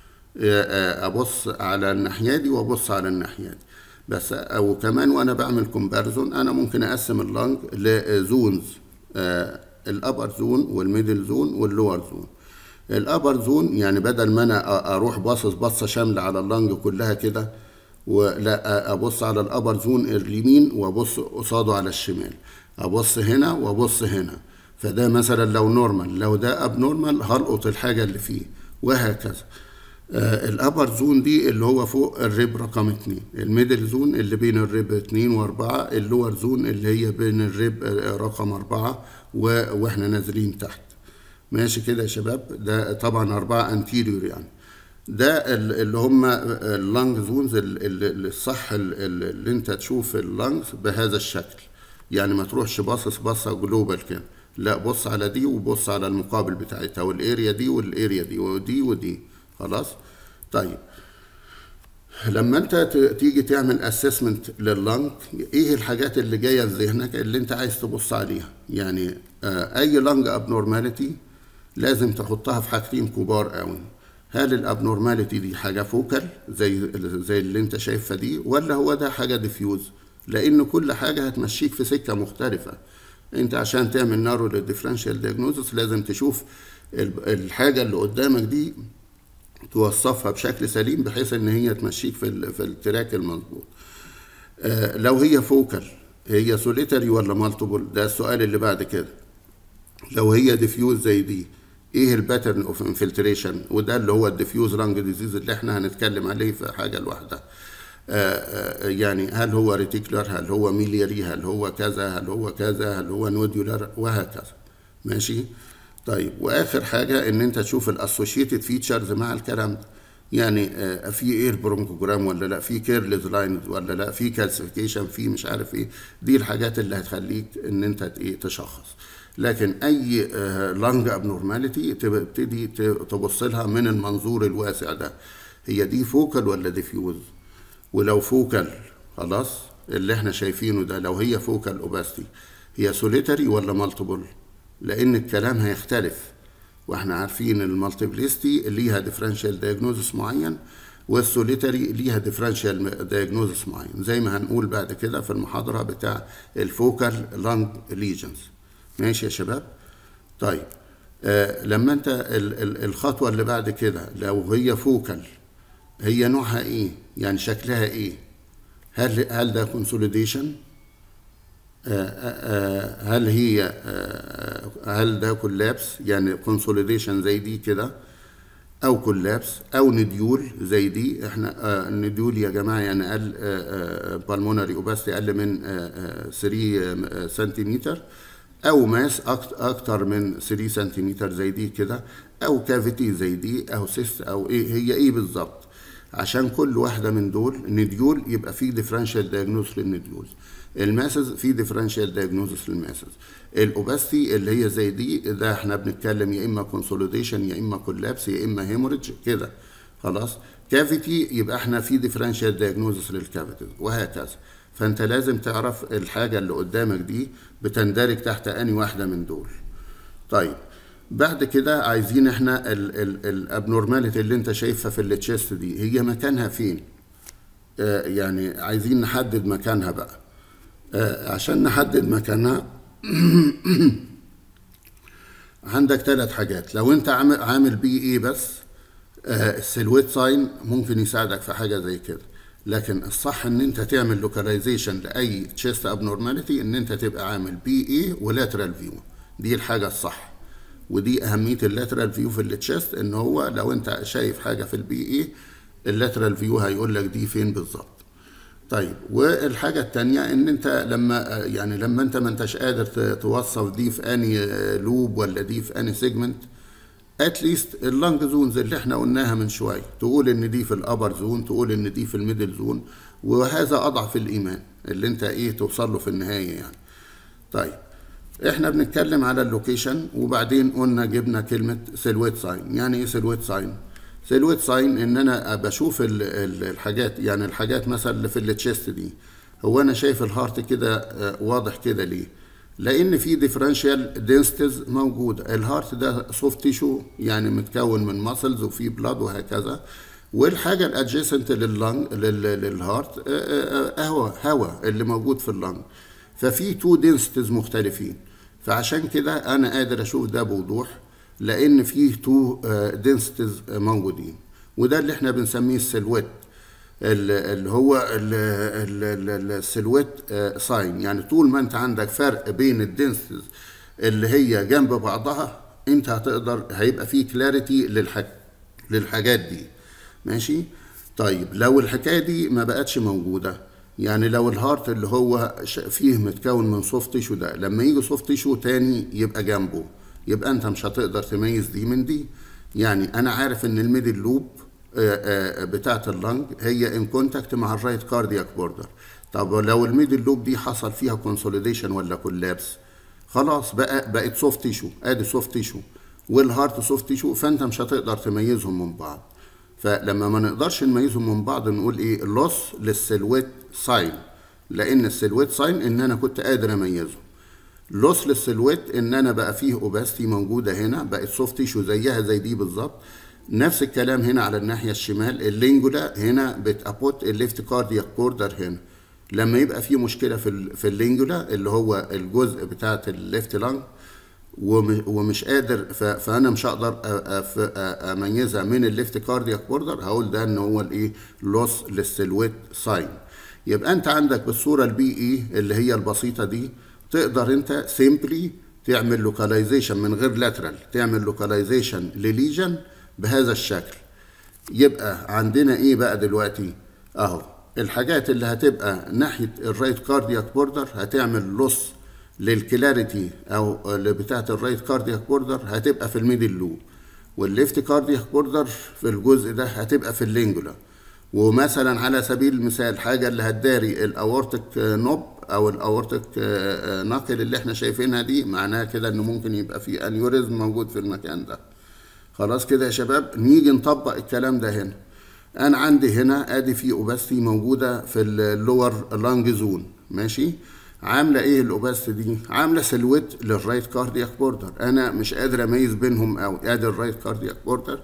آه ابص على الناحية دي وابص على الناحية دي بس. او كمان وانا بعمل كومباريزون انا ممكن اقسم اللنج لزونز، آه الابر زون والميدل زون واللور زون. الابر زون يعني بدل ما انا اروح باصص بصه شامله على اللنج كلها كده، ولا ابص على الابر زون اليمين وابص قصاده على الشمال، ابص هنا وابص هنا. فده مثلا لو نورمال، لو ده اب نورمال هلقط الحاجه اللي فيه وهكذا. آه الابر زون دي اللي هو فوق الريب رقم اتنين، الميدل زون اللي بين الريب اتنين واربعة، اللور زون اللي هي بين الريب رقم اربعة واحنا نازلين تحت. ماشي كده يا شباب. ده طبعا أربعة انتيريور يعني. ده اللي هم اللنج زونز الصح اللي انت تشوف اللنجز بهذا الشكل، يعني ما تروحش باصص بصه جلوبال كده، لا بص على دي وبص على المقابل بتاعتها، والاريا دي والاريا دي ودي ودي. خلاص. طيب لما انت تيجي تعمل اسسمنت لللنج ايه الحاجات اللي جايه في ذهنك اللي انت عايز تبص عليها؟ يعني اي لنج ابنورماليتي لازم تحطها في حاجتين كبار قوي. هل الابنورماليتي دي حاجه فوكال زي زي اللي انت شايفها دي، ولا هو ده حاجه ديفيوز؟ لان كل حاجه هتمشيك في سكه مختلفه. انت عشان تعمل نارو للديفرنشال دياجنوزس لازم تشوف الحاجه اللي قدامك دي توصفها بشكل سليم بحيث ان هي تمشيك في في التراك المظبوط. آه لو هي فوكال هي سوليتري ولا مالتيبل؟ ده السؤال اللي بعد كده. لو هي ديفيوز زي دي ايه الباترن اوف انفلتريشن؟ وده اللي هو الديفيوز لانج ديزيز اللي احنا هنتكلم عليه في حاجه لوحدها. يعني هل هو ريتيكولار، هل هو ميلياري، هل هو كذا، هل هو كذا، هل هو نوديولار، وهكذا. ماشي. طيب، واخر حاجه ان انت تشوف الاسوشيتد فيتشرز مع الكلام ده، يعني في اير برونكوجرام ولا لا، في كيرلز لاين ولا لا، في كالسيفيكيشن، في مش عارف ايه. دي الحاجات اللي هتخليك ان انت ايه تشخص. لكن اي لانج ابنورماليتي تبتدي تبص لها من المنظور الواسع ده، هي دي فوكال ولا ديفيوز. ولو فوكال خلاص اللي احنا شايفينه ده، لو هي فوكال اوباستي هي سوليتري ولا مالتيبل، لان الكلام هيختلف. واحنا عارفين المالتيبليستي ليها ديفرنشال دايجنوزس معين، والسوليتري ليها ديفرنشال دايجنوزس معين، زي ما هنقول بعد كده في المحاضره بتاع الفوكال لانج ليجنز. ماشي يا شباب. طيب، آه لما انت ال ال الخطوه اللي بعد كده، لو هي فوكال هي نوعها ايه، يعني شكلها ايه؟ هل هل ده كونسوليديشن؟ هل هي هل ده كولابس، يعني كونسوليديشن زي دي كده، او كولابس، او نديول زي دي. احنا النديول يا جماعه يعني اقل بالمونري اوباستي اقل من ثلاثة سنتيمتر، او ماس اكتر من ثلاثة سنتيمتر زي دي كده، او كافيتي زي دي، او سيست، او ايه هي ايه بالظبط. عشان كل واحده من دول نديول يبقى في ديفرنشال دايجنوز للنديولز. الماسز في ديفرنشال دايجنوزس للماسز. الاوباستي اللي هي زي دي ده احنا بنتكلم يا اما كونسوليديشن، يا اما كولابس، يا اما هيموريدج كده. خلاص. كافيتي يبقى احنا في ديفرنشال دايجنوزس للكافيتي، وهكذا. فانت لازم تعرف الحاجه اللي قدامك دي بتندرج تحت اني واحده من دول. طيب، بعد كده عايزين احنا الابنورماليتي اللي انت شايفها في التشيست دي هي مكانها فين. آه يعني عايزين نحدد مكانها بقى. آه عشان نحدد مكانها عندك ثلاث حاجات. لو انت عامل عامل بي ايه بس، آه السيلويت ساين ممكن يساعدك في حاجه زي كده. لكن الصح ان انت تعمل لوكاليزيشن لاي تشيست ابنورماليتي ان انت تبقى عامل بي ايه ولاترال فيو. دي الحاجه الصح، ودي اهميه اللاترال فيو في التشيست، ان هو لو انت شايف حاجه في البي ايه اللاترال فيو هيقول لك دي فين بالظبط. طيب، والحاجه الثانيه ان انت لما يعني لما انت ما انتش قادر توصف دي في اني لوب ولا دي في اني سيجمنت، اتليست اللانج زونز اللي احنا قلناها من شويه، تقول ان دي في الابر زون، تقول ان دي في الميدل زون، وهذا اضعف الايمان اللي انت ايه توصل له في النهايه يعني. طيب، احنا بنتكلم على اللوكيشن، وبعدين قلنا جبنا كلمه سيلويت ساين. يعني ايه سيلويت ساين؟ سيلويت ساين ان انا بشوف الحاجات، يعني الحاجات مثلا اللي في التشيست دي، هو انا شايف الهارت كده واضح كده ليه؟ لان في ديفرنشال دينستيز موجوده. الهارت ده سوفت تيشو يعني متكون من ماسلز وفي بلاد وهكذا، والحاجه الادجيسنت لللنج للهارت هوا هوا اللي موجود في اللنج. ففي تو دينستيز مختلفين، فعشان كده انا قادر اشوف ده بوضوح لان فيه تو دينستيز موجودين، وده اللي احنا بنسميه السيلويت، اللي هو السيلويت ساين. يعني طول ما انت عندك فرق بين الدنسز اللي هي جنب بعضها، انت هتقدر هيبقى فيه كلاريتي للحاج للحاجات دي. ماشي. طيب، لو الحكايه دي ما بقتش موجوده، يعني لو الهارت اللي هو فيه متكون من سوفت تيشو ده لما يجي سوفت تيشو تاني يبقى جنبه، يبقى انت مش هتقدر تميز دي من دي. يعني انا عارف ان الميدل لوب بتاعت اللنج هي ان كونتاكت مع الرايت كاردياك بوردر. طب لو الميدل لوب دي حصل فيها كونسوليديشن ولا كولابس، خلاص بقى بقت سوفت تيشو، ادي سوفت تيشو والهارت سوفت تيشو، فانت مش هتقدر تميزهم من بعض. فلما ما نقدرش نميزهم من بعض نقول ايه؟ لوس للسيلويت ساين، لان السيلويت ساين ان انا كنت قادر اميزهم. لوس للسيلويت ان انا بقى فيه اوباستي موجوده هنا، بقت سوفت تيشو زيها زي دي بالظبط. نفس الكلام هنا على الناحيه الشمال، اللينجولا هنا بتابوت الليفت كاردياك بوردر هنا. لما يبقى في مشكله في في اللينجولا اللي هو الجزء بتاعه الليفت لانج ومش قادر، فانا مش هقدر اميزها من الليفت كاردياك بوردر، هقول ده ان هو الايه؟ لوس للسيلويت ساين. يبقى انت عندك بالصوره البي اي اللي هي البسيطه دي، تقدر انت سيمبلي تعمل لوكاليزيشن من غير لاترال، تعمل لوكاليزيشن لليجن بهذا الشكل. يبقى عندنا ايه بقى دلوقتي؟ اهو الحاجات اللي هتبقى ناحيه الرايت كاردياك بوردر هتعمل لوس للكلاريتي او بتاعه الرايت كاردياك بوردر هتبقى في الميدل لوب، والليفت كاردياك بوردر في الجزء ده هتبقى في اللينجولا. ومثلا على سبيل المثال حاجه اللي هتداري الاورتيك نوب او الاورتيك ناقل اللي احنا شايفينها دي، معناها كده انه ممكن يبقى في انيوريزم موجود في المكان ده. خلاص كده يا شباب، نيجي نطبق الكلام ده هنا. انا عندي هنا ادي في اوباستي موجوده في اللور لانج زون، ماشي. عامله ايه الاوباستي دي؟ عامله سلويت للرايت كاردياك بوردر، انا مش قادر اميز بينهم قوي. ادي الرايت كاردياك بوردر،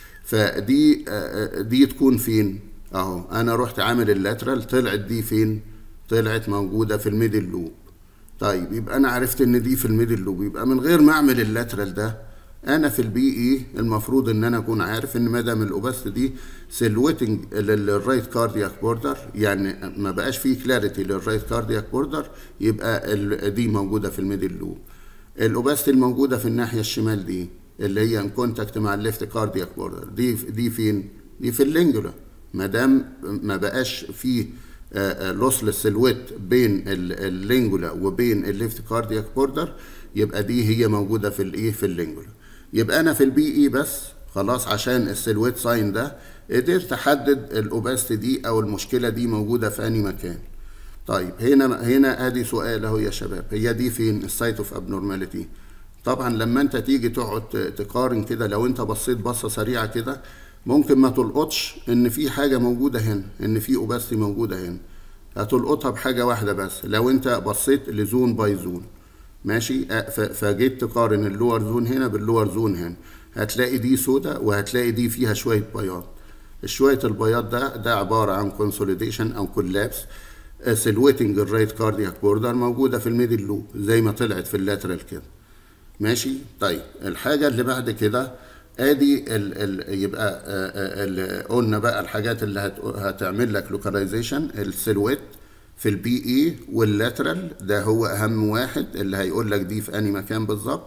فدي دي تكون فين؟ اهو انا رحت عامل اللاترال، طلعت دي فين؟ طلعت موجوده في الميدل لوب. طيب يبقى انا عرفت ان دي في الميدل لوب، يبقى من غير ما اعمل اللاترال ده انا في البي اي المفروض ان انا اكون عارف ان ما دام الاوباست دي سيلويتنج للرايت كاردياك بوردر، يعني ما بقاش فيه كلاريتي للرايت كاردياك بوردر، يبقى دي موجوده في الميدل لوب. الاوباست الموجوده في الناحيه الشمال دي اللي هي ان كونتاكت مع الليفت كاردياك بوردر، دي دي فين؟ دي في اللينجولا. ما دام ما بقاش فيه لوس للسلويت بين اللينجولا وبين الليفت كاردياك بوردر، يبقى دي هي موجوده في الايه؟ في اللينجولا. يبقى انا في البي اي بس خلاص عشان السلويت ساين ده قدرت احدد الاوباست دي او المشكله دي موجوده في انهي مكان. طيب هنا هنا ادي سؤال اهو يا شباب، هي دي فين السايت اوف ابنورماليتي؟ طبعا لما انت تيجي تقعد تقارن كده، لو انت بصيت بصه سريعه كده ممكن ما تلقطش ان في حاجه موجوده هنا، ان في اوباستي موجوده هنا. هتلقطها بحاجه واحده بس، لو انت بصيت لزون باي زون، ماشي. فجيت تقارن اللور زون هنا باللور زون هنا، هتلاقي دي سودا وهتلاقي دي فيها شويه بياض. شويه البياض ده ده عباره عن كونسوليديشن او كولابس سيلويتنج الرايت كاردياك بوردر موجوده في الميدل لوب زي ما طلعت في اللاترال كده، ماشي. طيب الحاجه اللي بعد كده ادي ال ال يبقى ال قلنا بقى الحاجات اللي هت هتعمل لك لوكاليزيشن، السيلويت في البي اي واللاترال ده هو اهم واحد اللي هيقول لك دي في انهي مكان بالظبط.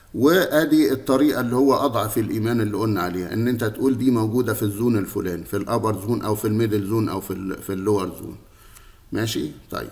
وادي الطريقه اللي هو اضعف الايمان اللي قلنا عليها، ان انت تقول دي موجوده في الزون الفلاني، في الابر زون او في الميدل زون او في ال في اللور زون، ماشي. طيب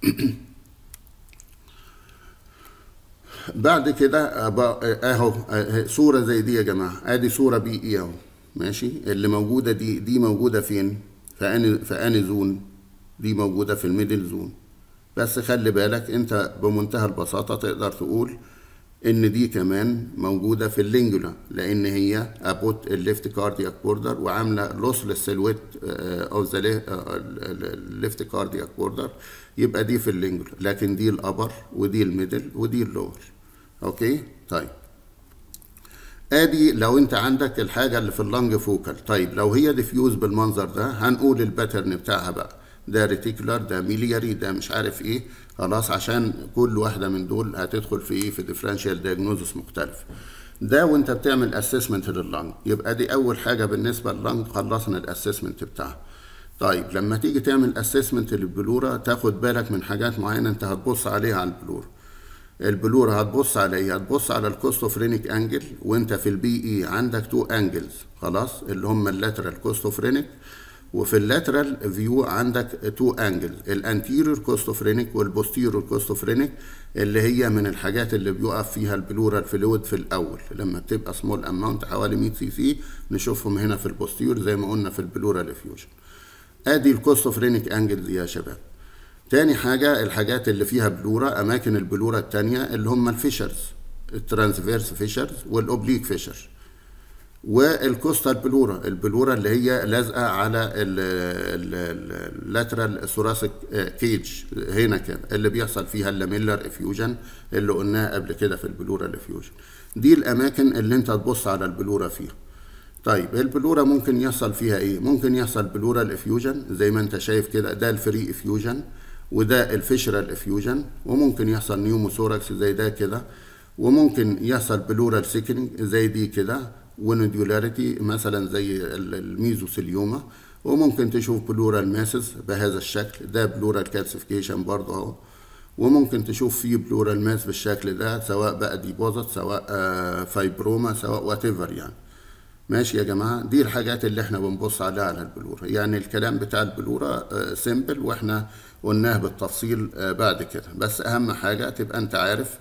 بعد كده اهو صوره زي دي يا جماعه، ادي صوره بي اي اهو، ماشي. اللي موجوده دي دي موجوده فين؟ في انهي في انهي زون؟ دي موجوده في الميدل زون. بس خلي بالك انت بمنتهى البساطه تقدر تقول ان دي كمان موجوده في اللينجولا، لان هي ابوت الليفت كاردياك بوردر وعامله لوس للسيلويت اوف ذا الليفت كاردياك بوردر، يبقى دي في اللينجولا. لكن دي الابر ودي الميدل ودي اللور، اوكي. طيب ادي لو انت عندك الحاجه اللي في اللنج فوكال. طيب لو هي ديفيوز بالمنظر ده هنقول الباترن بتاعها بقى، ده ريتيكولار، ده ميلياري، ده مش عارف ايه، خلاص، عشان كل واحده من دول هتدخل في ايه؟ في ديفرنشال دايجنوزس مختلف. ده وانت بتعمل اسسمنت لللنج، يبقى دي اول حاجه بالنسبه لللنج، خلصنا الاسسمنت بتاعها. طيب لما تيجي تعمل اسسمنت للبلوره تاخد بالك من حاجات معينه انت هتبص عليها على البلوره. البلوره هتبص على ايه؟ هتبص على الكوستوفرينيك انجل، وانت في البي اي عندك تو انجلز خلاص اللي هم اللاترال كوستوفرينيك، وفي اللاترال فيو عندك تو انجلز، الانتيريور كوستوفرينيك والبوستيريور كوستوفرينيك، اللي هي من الحاجات اللي بيقف فيها البلورال فلويد في الاول لما بتبقى سمول اماونت حوالي مية سي سي، نشوفهم هنا في البوستيريور زي ما قلنا في البلورال افيوجن. ادي الكوستوفرينيك انجلز يا شباب. تاني حاجه الحاجات اللي فيها بلورا، اماكن البلورا التانيه اللي هم الفيشرز، الترانسفيرس فيشرز والاوبليك فيشر، والكوستال بلورا، البلورا اللي هي لازقه على اللاترال ثوراسيك كيج هنا كده، اللي بيحصل فيها اللاميلر افيوجن اللي قلناها قبل كده في البلورا الافيوجن. دي الاماكن اللي انت تبص على البلورا فيها. طيب البلورا ممكن يحصل فيها ايه؟ ممكن يحصل بلورا الافيوجن زي ما انت شايف كده، ده الفري افيوجن وده الفيشرال افيوجن، وممكن يحصل نيوموثوركس زي ده كده، وممكن يحصل بلورال سيكنينج زي دي كده، ونوديولاريتي مثلا زي الميزوثيليوما، وممكن تشوف بلورال ماسز بهذا الشكل، ده بلورال كالسيفيكيشن برضه اهو، وممكن تشوف فيه بلورال ماس بالشكل ده، سواء بقى ديبوزيت سواء آه فايبروما سواء وات ايفر يعني، ماشي يا جماعة، دي الحاجات اللي احنا بنبص عليها على البلورة. يعني الكلام بتاع البلورة سيمبل واحنا قلناه بالتفصيل بعد كده، بس اهم حاجة تبقى انت عارف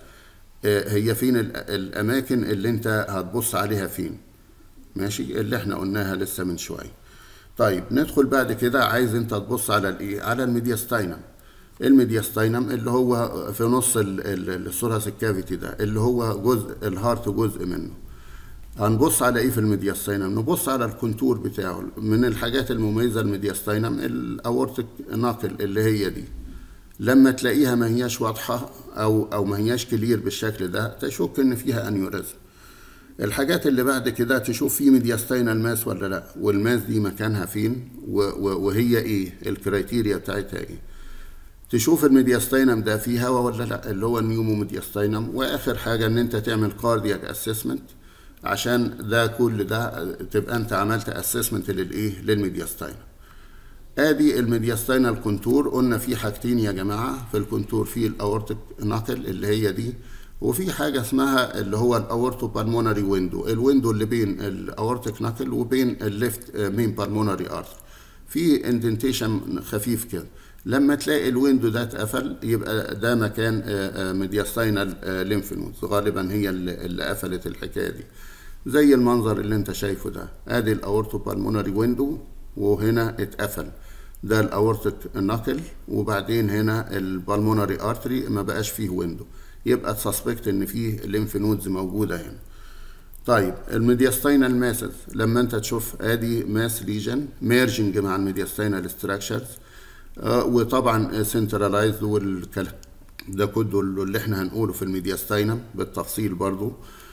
هي فين الاماكن اللي انت هتبص عليها فين. ماشي، اللي احنا قلناها لسه من شوية. طيب ندخل بعد كده، عايز انت تبص على الايه، على الميدياستاينم. الميدياستاينم اللي هو في نص الثوراسيك كافيتي ده، اللي هو جزء الهارت جزء منه. هنبص على ايه في الميدياستاينم؟ نبص على الكونتور بتاعه. من الحاجات المميزه الميدياستاينم الاورتيك ناقل اللي هي دي، لما تلاقيها ما هياش واضحه او او ما هياش كلير بالشكل ده تشك ان فيها انيوريزم. الحاجات اللي بعد كده تشوف في ميدياستاينال ماس ولا لا، والماس دي مكانها فين وهي ايه، الكرايتيريا بتاعتها ايه. تشوف الميدياستاينم ده فيه هوا ولا لا، اللي هو النيومو ميدياستاينم. واخر حاجه ان انت تعمل كاردياك اسسمنت، عشان ده كل ده تبقى انت عملت اسسمنت للايه، للميدياستاينم. ادي الميدياستاينال كونتور. قلنا في حاجتين يا جماعه في الكونتور، في الاورتيك ناقل اللي هي دي، وفي حاجه اسمها اللي هو الاورتو بالمونري ويندو، الويندو اللي بين الاورتيك ناقل وبين الليفت مين بالمونري ارتري، في اندنتيشن خفيف كده. لما تلاقي الويندو ده اتقفل يبقى ده مكان ميدياستاينال ليمف نودز، غالبا هي اللي قفلت الحكايه دي، زي المنظر اللي انت شايفه ده. ادي الاورتو بالمونري ويندو وهنا اتقفل، ده الاورتيك ناقل، وبعدين هنا البالمونري ارتري ما بقاش فيه ويندو، يبقى تسسبكت ان فيه ليمف نودز موجوده هنا. طيب الميدياستاينال ماسز، لما انت تشوف ادي ماس ليجن ميرجنج مع الميدياستاينال ستراكشرز، آه وطبعا سنترلايزد والكلام ده كله اللي احنا هنقوله في الميدياستاينم بالتفصيل برضو.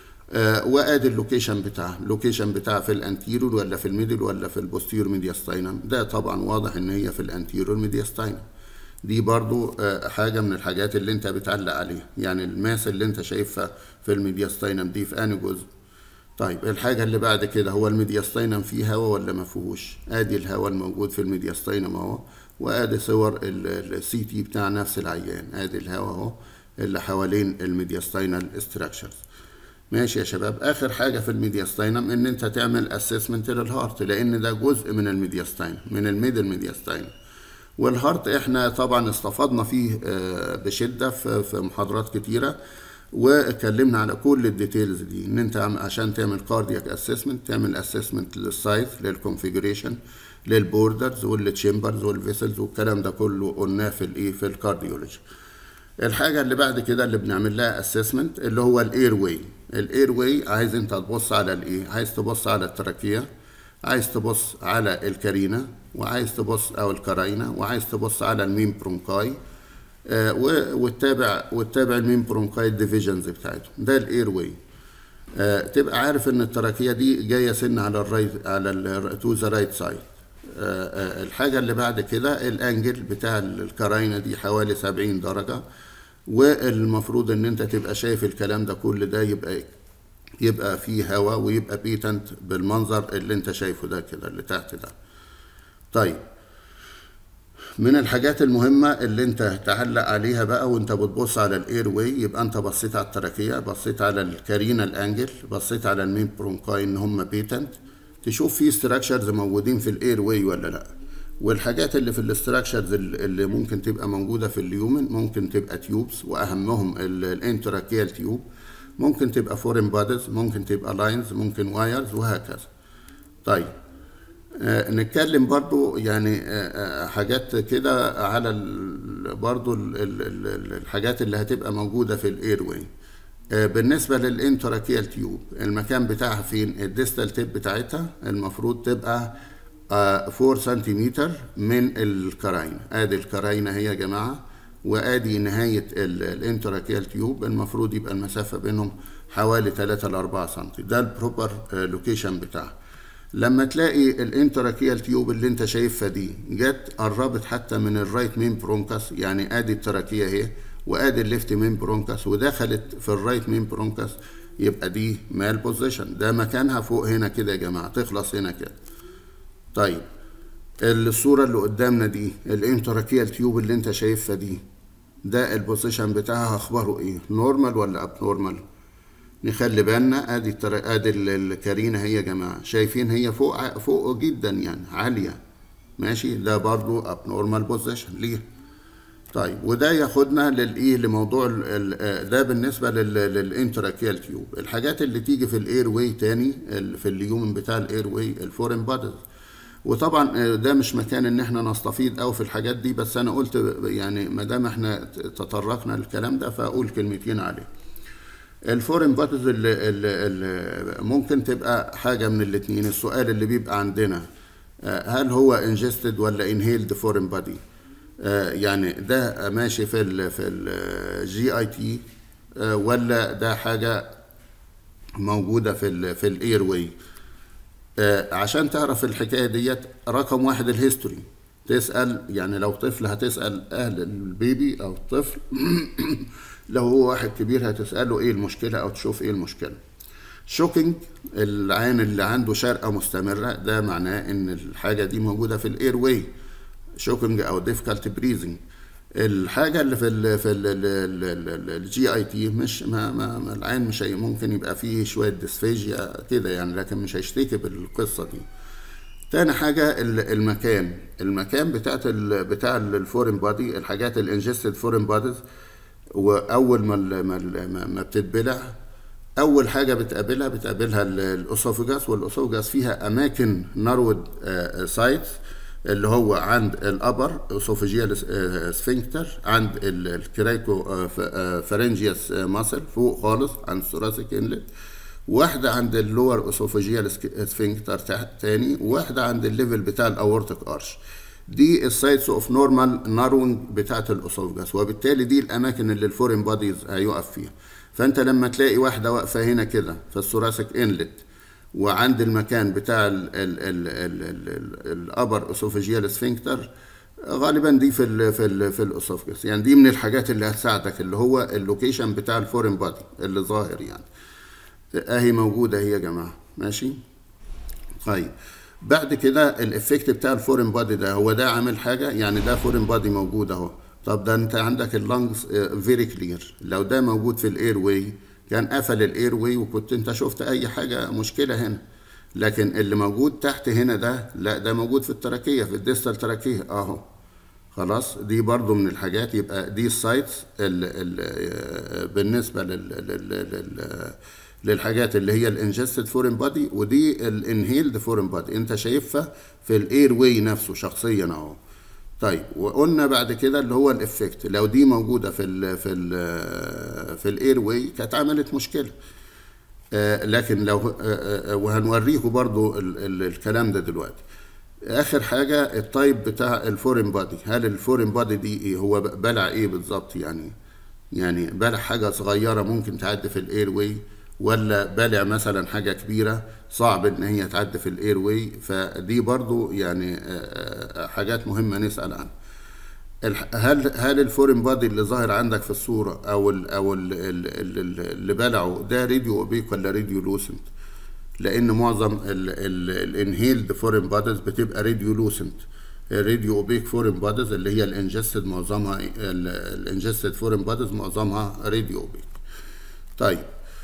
آه وادي اللوكيشن بتاعها، اللوكيشن بتاعها في الانتيرور ولا في الميدل ولا في البوستيرور ميدياستاينم. ده طبعا واضح ان هي في الانتيرور ميدياستاينم. دي برضو آه حاجة من الحاجات اللي انت بتعلق عليها، يعني الماس اللي انت شايفها في الميدياستاينم دي في انهي جزء. طيب الحاجة اللي بعد كده، هو الميدياستاينم فيه هوا ولا ما فيهوش؟ ادي الهوا الموجود في الميدياستاينم اهو، وادي صور السي تي بتاع نفس العيان. ادي الهوا اهو اللي حوالين الميدياستاينال ستراكشرز. ماشي يا شباب. اخر حاجة في الميدياستاينم ان انت تعمل اسسمنت للهارت، لان ده جزء من الميدياستاينم، من الميدل ميدياستاينم. والهارت احنا طبعا استفدنا فيه بشدة في محاضرات كتيرة، واتكلمنا على كل الديتيلز دي. ان انت عشان تعمل كاردياك اسسمنت تعمل اسسمنت للسايز، للكونفيجريشن، للبوردرز والتشامبرز والفيسلز والكلام ده كله قلناه في الايه، في الكارديولوجي. الحاجه اللي بعد كده اللي بنعمل لها اسسمنت اللي هو الاير واي. الاير واي عايز انت تبص على الايه، عايز تبص على التراكيه، عايز تبص على الكارينا، وعايز تبص او الكراينه، وعايز تبص على المين برونكاي، آه وتتابع وتتابع المين برونكاي ديفيجنز بتاعتهم. ده الاير واي. آه تبقى عارف ان التراكيه دي جايه سن على الرايت، على تو ذا رايت سايد. الحاجه اللي بعد كده الانجل بتاع الكراينه دي حوالي سبعين درجه، والمفروض ان انت تبقى شايف الكلام ده كل ده يبقى يبقى فيه هواء ويبقى بيتنت بالمنظر اللي انت شايفه ده كده اللي تحت ده. طيب من الحاجات المهمة اللي انت تعلق عليها بقى وانت بتبص على الاير واي، يبقى انت بصيت على التراكية، بصيت على الكارينا الانجل، بصيت على المين برونكاي ان هم بيتنت، تشوف في ستراكشرز موجودين في الاير واي ولا لا. والحاجات اللي في الاستراكشرز اللي ممكن تبقى موجودة في اليومن ممكن تبقى تيوبس، واهمهم الانتراكيال تيوب، ممكن تبقى فورين بادز، ممكن تبقى لاينز، ممكن وايرز، وهكذا. طيب آه نتكلم برضو يعني آه حاجات كده على ال برضو ال ال الحاجات اللي هتبقى موجودة في الاير واي. آه بالنسبة للانتراكيال تيوب، المكان بتاعها فين؟ الديستال تيب بتاعتها المفروض تبقى أربعة سنتيمتر من الكراينة. ادي الكراينة هي يا جماعة، وادي نهاية الانتراكيال تيوب، المفروض يبقى المسافة بينهم حوالي ثلاثة ل أربعة سنتي. ده البروبر لوكيشن بتاعها. لما تلاقي الانتراكيال تيوب اللي انت شايفها دي جت قربت حتى من الرايت مين برونكاس، يعني ادي التراكية اهي وادي الليفت مين برونكاس ودخلت في الرايت مين برونكاس، يبقى دي مال بوزيشن، ده مكانها فوق هنا كده يا جماعة، تخلص هنا كده. طيب الصورة اللي قدامنا دي الانتراكيال تيوب اللي انت شايفها دي، ده البوزيشن بتاعها اخباره ايه؟ نورمال ولا اب نورمال؟ نخلي بالنا. ادي ادي الكارينه هي يا جماعه، شايفين هي فوق فوق جدا يعني عاليه، ماشي، ده برضو abnormal position ليه. طيب وده ياخدنا للايه، لموضوع ده بالنسبه للانتراكيال تيوب. الحاجات اللي تيجي في الاير واي تاني، في اليومن بتاع الاير واي، الفورين بوديز. وطبعا ده مش مكان ان احنا نستفيض قوي في الحاجات دي، بس انا قلت يعني ما دام احنا تطرقنا للكلام ده فاقول كلمتين عليه. الفورين بوديز اللي, اللي ممكن تبقى حاجه من الاثنين. السؤال اللي بيبقى عندنا هل هو انجستد ولا انهيلد فورين بودي؟ يعني ده ماشي في ال في الجي اي تي ولا ده حاجه موجوده في ال في الاير واي؟ عشان تعرف الحكايه ديت، رقم واحد الهيستوري. تسال يعني لو طفل هتسال اهل البيبي او الطفل لو هو واحد كبير هتساله ايه المشكله او تشوف ايه المشكله. شوكينج، العين اللي عنده شرقه مستمره، ده معناه ان الحاجه دي موجوده في الاير واي. شوكينج او ديفيكالت بريزنج. الحاجه اللي في ال في الجي اي تي مش ما, ما, ما العين مش ممكن يبقى فيه شويه ديسفيجيا كده يعني، لكن مش هيشتكي بالقصه دي. تاني حاجه المكان المكان بتاعت ال بتاع الفورين بودي، الحاجات الانجستد فورين بوديز. واول ما ما, ما بتتبلع، اول حاجه بتقابلها بتقابلها الاسوفجاس، والاسوفجاس فيها اماكن نارود سايتس اللي هو عند الابر اسوفيجيال سفنكتر، عند الكرايكو فرنجيوس ماسل فوق خالص عند الثوراسيك انلت، واحده عند اللور اسوفيجيال سفنكتر تحت تاني، واحده عند الليفل بتاع الاورتيك ارش. دي السايتس اوف نورمال نارونج بتاعت الاسوفجاس، وبالتالي دي الاماكن اللي الفورين بوديز هيقف فيها. فانت لما تلاقي واحده واقفه هنا كده في الثوراسيك انلت وعند المكان بتاع الابر اسوفيجيال سفنكتر، غالبا دي في ال في ال في الاسوفجس. يعني دي من الحاجات اللي هتساعدك، اللي هو اللوكيشن بتاع الفورين بودي اللي ظاهر يعني. اهي موجوده هي يا جماعه، ماشي. طيب بعد كده الافكت بتاع الفورين بودي ده، هو ده عامل حاجه يعني، ده فورين بودي موجود اهو. طب ده انت عندك اللنجز فيري كلير، لو ده موجود في الاير واي كان قفل الاير واي وكنت انت شفت اي حاجه مشكله هنا. لكن اللي موجود تحت هنا ده لا، ده موجود في التراكيه، في الديستال تراكيه اهو. خلاص دي برضو من الحاجات. يبقى دي السايتس بالنسبه لل, لل, لل للحاجات اللي هي الانجستد فورين بودي، ودي الانهيلد فورين بودي انت شايفها في الاير واي نفسه شخصيا اهو. طيب وقلنا بعد كده اللي هو الافكت، لو دي موجوده في ال في ال في الاير واي كانت عملت مشكله. آه لكن لو آه وهنوريكم برضو ال ال الكلام ده دلوقتي. اخر حاجه التايب بتاع الفورين بودي، هل الفورين بودي دي ايه، هو بلع ايه بالظبط يعني؟ يعني بلع حاجه صغيره ممكن تعدي في الاير واي، ولا بلع مثلا حاجه كبيره صعب ان هي تعدي في الاير واي؟ فدي برضو يعني حاجات مهمه نسال عنها. هل هل الفورين بودي اللي ظاهر عندك في الصوره او ال او ال اللي بلعه ده راديو اوبيك ولا راديو لوسنت؟ لان معظم الانهيلد فورين بوديز بتبقى راديو لوسنت. الراديو اوبيك فورين بوديز اللي هي الانجستد معظمها الانجستد فورين بوديز معظمها راديو اوبيك. طيب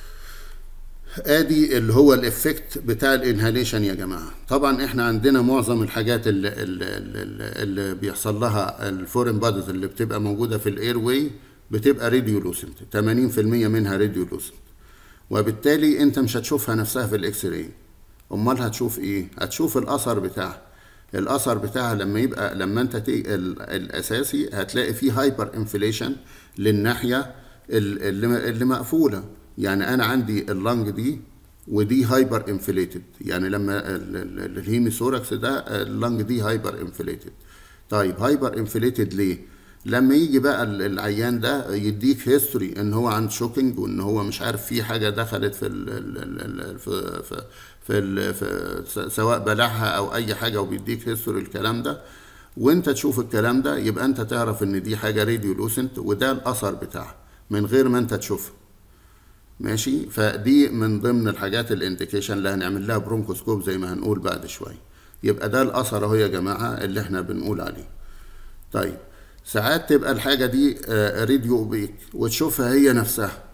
ادي اللي هو الافكت بتاع الانهاليشن يا جماعه. طبعا احنا عندنا معظم الحاجات اللي, اللي, اللي بيحصل لها الفورين بوديز اللي بتبقى موجوده في الاير واي بتبقى راديو لوسنت، ثمانين في المية منها راديو لوسنت، وبالتالي انت مش هتشوفها نفسها في الاكس راي. امال هتشوف ايه؟ هتشوف الاثر بتاعها. الاثر بتاعها لما يبقى لما انت تيجي الاساسي هتلاقي فيه هايبر انفليشن للناحيه اللي, اللي مقفوله. يعني انا عندي اللنج دي ودي هايبر انفليتد، يعني لما الهيميثوركس ده اللنج دي هايبر انفليتد. طيب هايبر انفليتد ليه؟ لما يجي بقى العيان ده يديك هيستوري ان هو عند شوكينج، وان هو مش عارف في حاجه دخلت في ال في في في, ال في سواء بلعها او اي حاجه، وبيديك هيستوري الكلام ده، وانت تشوف الكلام ده يبقى انت تعرف ان دي حاجه راديو لوسنت، وده الاثر بتاعها من غير ما انت تشوفها. ماشي. فدي من ضمن الحاجات الانديكيشن اللي هنعمل لها برونكوسكوب زي ما هنقول بعد شويه. يبقى ده الاثر اهو يا جماعه اللي احنا بنقول عليه. طيب ساعات تبقى الحاجه دي راديو اوبيك وتشوفها هي نفسها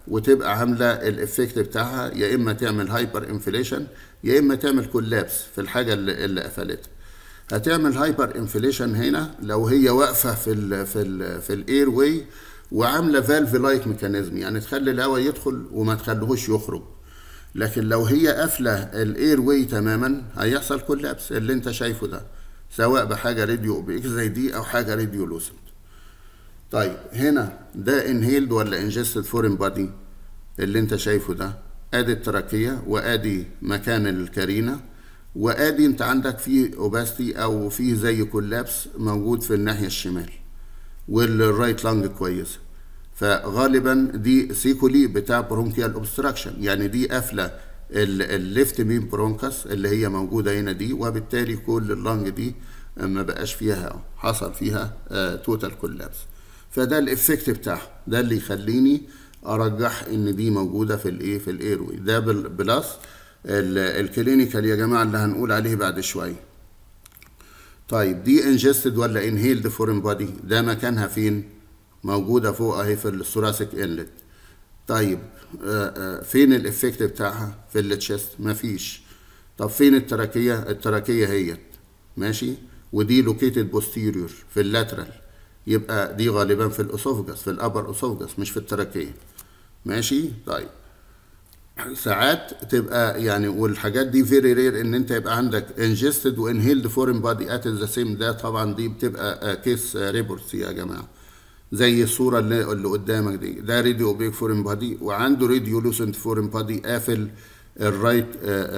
وتبقى عامله الافكت بتاعها، يا اما تعمل هايبر انفليشن يا اما تعمل كولابس في الحاجه اللي, اللي قفلتها. هتعمل هايبر انفليشن هنا لو هي واقفه في ال في ال في الاير واي وعامله فالف لايك ميكانيزم، يعني تخلي الهواء يدخل وما تخليهوش يخرج. لكن لو هي قافله الاير واي تماما هيحصل كولابس اللي انت شايفه ده، سواء بحاجه راديو باكس زي دي او حاجه راديو لوسنت. طيب هنا ده انهيلد ولا انجستد فورين بادي اللي انت شايفه ده؟ ادي التراكيه وادي مكان الكارينا، وادي انت عندك فيه اوباستي او فيه زي كولابس موجود في الناحيه الشمال، والرايت لانج كويسه. فغالبا دي سيكولي بتاع برونكيال اوبستراكشن، يعني دي قافله الليفت مين برونكس اللي هي موجوده هنا دي، وبالتالي كل اللانج دي ما بقاش فيها، حصل فيها توتال كولابس. فده الافكت بتاعها، ده اللي يخليني ارجح ان دي موجوده في الايه في الايروي ده بلس الكلينيكال يا جماعه اللي هنقول عليه بعد شويه. طيب دي انجستد ولا انهيلد فورين بادي؟ ده مكانها فين؟ موجوده فوق اهي في الثوراسيك انلت. طيب آآ آآ فين الافكت بتاعها في التشست؟ مفيش. طب فين التراكيه؟ التراكيه هي ماشي، ودي لوكيتد بوستيريور في اللاترال، يبقى دي غالبا في الاسوفجس، في الابر اسوفجس مش في التراكيه. ماشي. طيب ساعات تبقى يعني، والحاجات دي فيري رير ان انت يبقى عندك انجستد وانهيلد فورين بادي ات ذا سيم، ده طبعا دي بتبقى كيس ريبورتس يا جماعه، زي الصوره اللي, اللي قدامك دي، ده راديو اوبيك فورين بادي وعنده راديو لوسنت فورين بادي قافل الرايت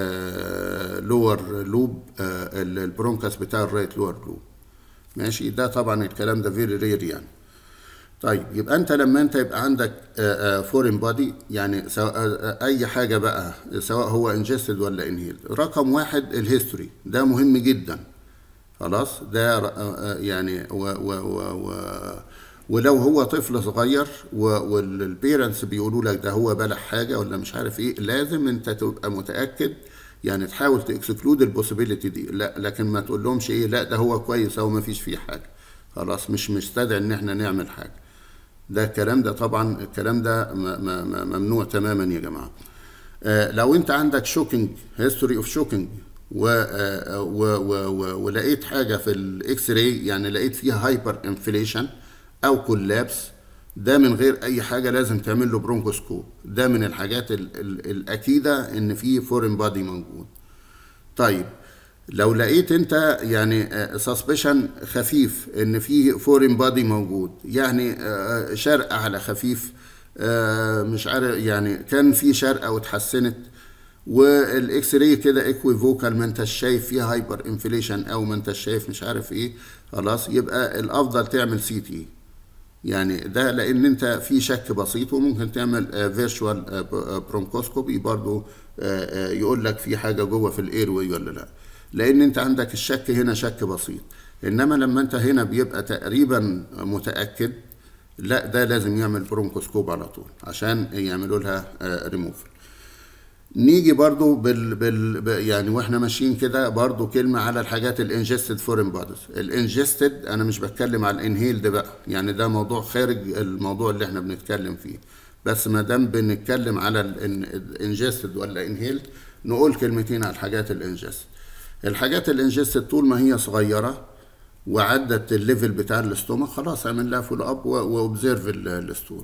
لور لوب، البرونكاس بتاع الرايت لور لوب. ماشي. ده طبعا الكلام ده فيري رير يعني. طيب يبقى انت لما انت يبقى عندك فورين بادي، يعني سواء اي حاجه بقى سواء هو انجستد ولا انهيلد، رقم واحد الهيستوري، ده مهم جدا. خلاص ده يعني و و و و ولو هو طفل صغير والبيرنتس بيقولوا لك ده هو بلع حاجه ولا مش عارف ايه، لازم انت تبقى متاكد، يعني تحاول تكسكلود البوسيبيليتي دي، لا لكن ما تقول لهمش ايه لا ده هو كويس او ما فيش فيه حاجه، خلاص مش مستدعي ان احنا نعمل حاجه. ده الكلام ده طبعا الكلام ده ممنوع تماما يا جماعه. آه لو انت عندك شوكينج هيستوري اوف شوكينج ولقيت حاجه في الاكس راي، يعني لقيت فيها هايبر انفليشن او كولابس، ده من غير اي حاجه لازم تعمل له برونكوسكوب، ده من الحاجات ال ال الاكيده ان في فورين بادي موجود. طيب لو لقيت انت يعني سسبشن خفيف ان في فورين بادي موجود، يعني شرقه على خفيف مش عارف، يعني كان في شرقه واتحسنت والاكس راي كده ايكويفوكال، ما انتش شايف فيها هايبر انفليشن او ما انتش شايف مش عارف ايه، خلاص يبقى الافضل تعمل سي تي، يعني ده لان انت في شك بسيط، وممكن تعمل فيرتشوال برونكوسكوبي برضو يقول لك في حاجه جوه في الايروي ولا لا، لان انت عندك الشك هنا شك بسيط. انما لما انت هنا بيبقى تقريبا متاكد، لا ده لازم يعمل برونكوسكوب على طول عشان يعملوا لها ريموفل. نيجي برضو بال, بال يعني واحنا ماشيين كده برضو كلمه على الحاجات الانجستد فورين بوديز. الانجستد انا مش بتكلم على الانهيلد بقى، يعني ده موضوع خارج الموضوع اللي احنا بنتكلم فيه، بس ما دام بنتكلم على الانجستد ولا انهيلد نقول كلمتين على الحاجات الانجستد. الحاجات الانجستد طول ما هي صغيره وعدت الليفل بتاع الاستومك خلاص اعمل لها فول اب واوبزيرف الستول.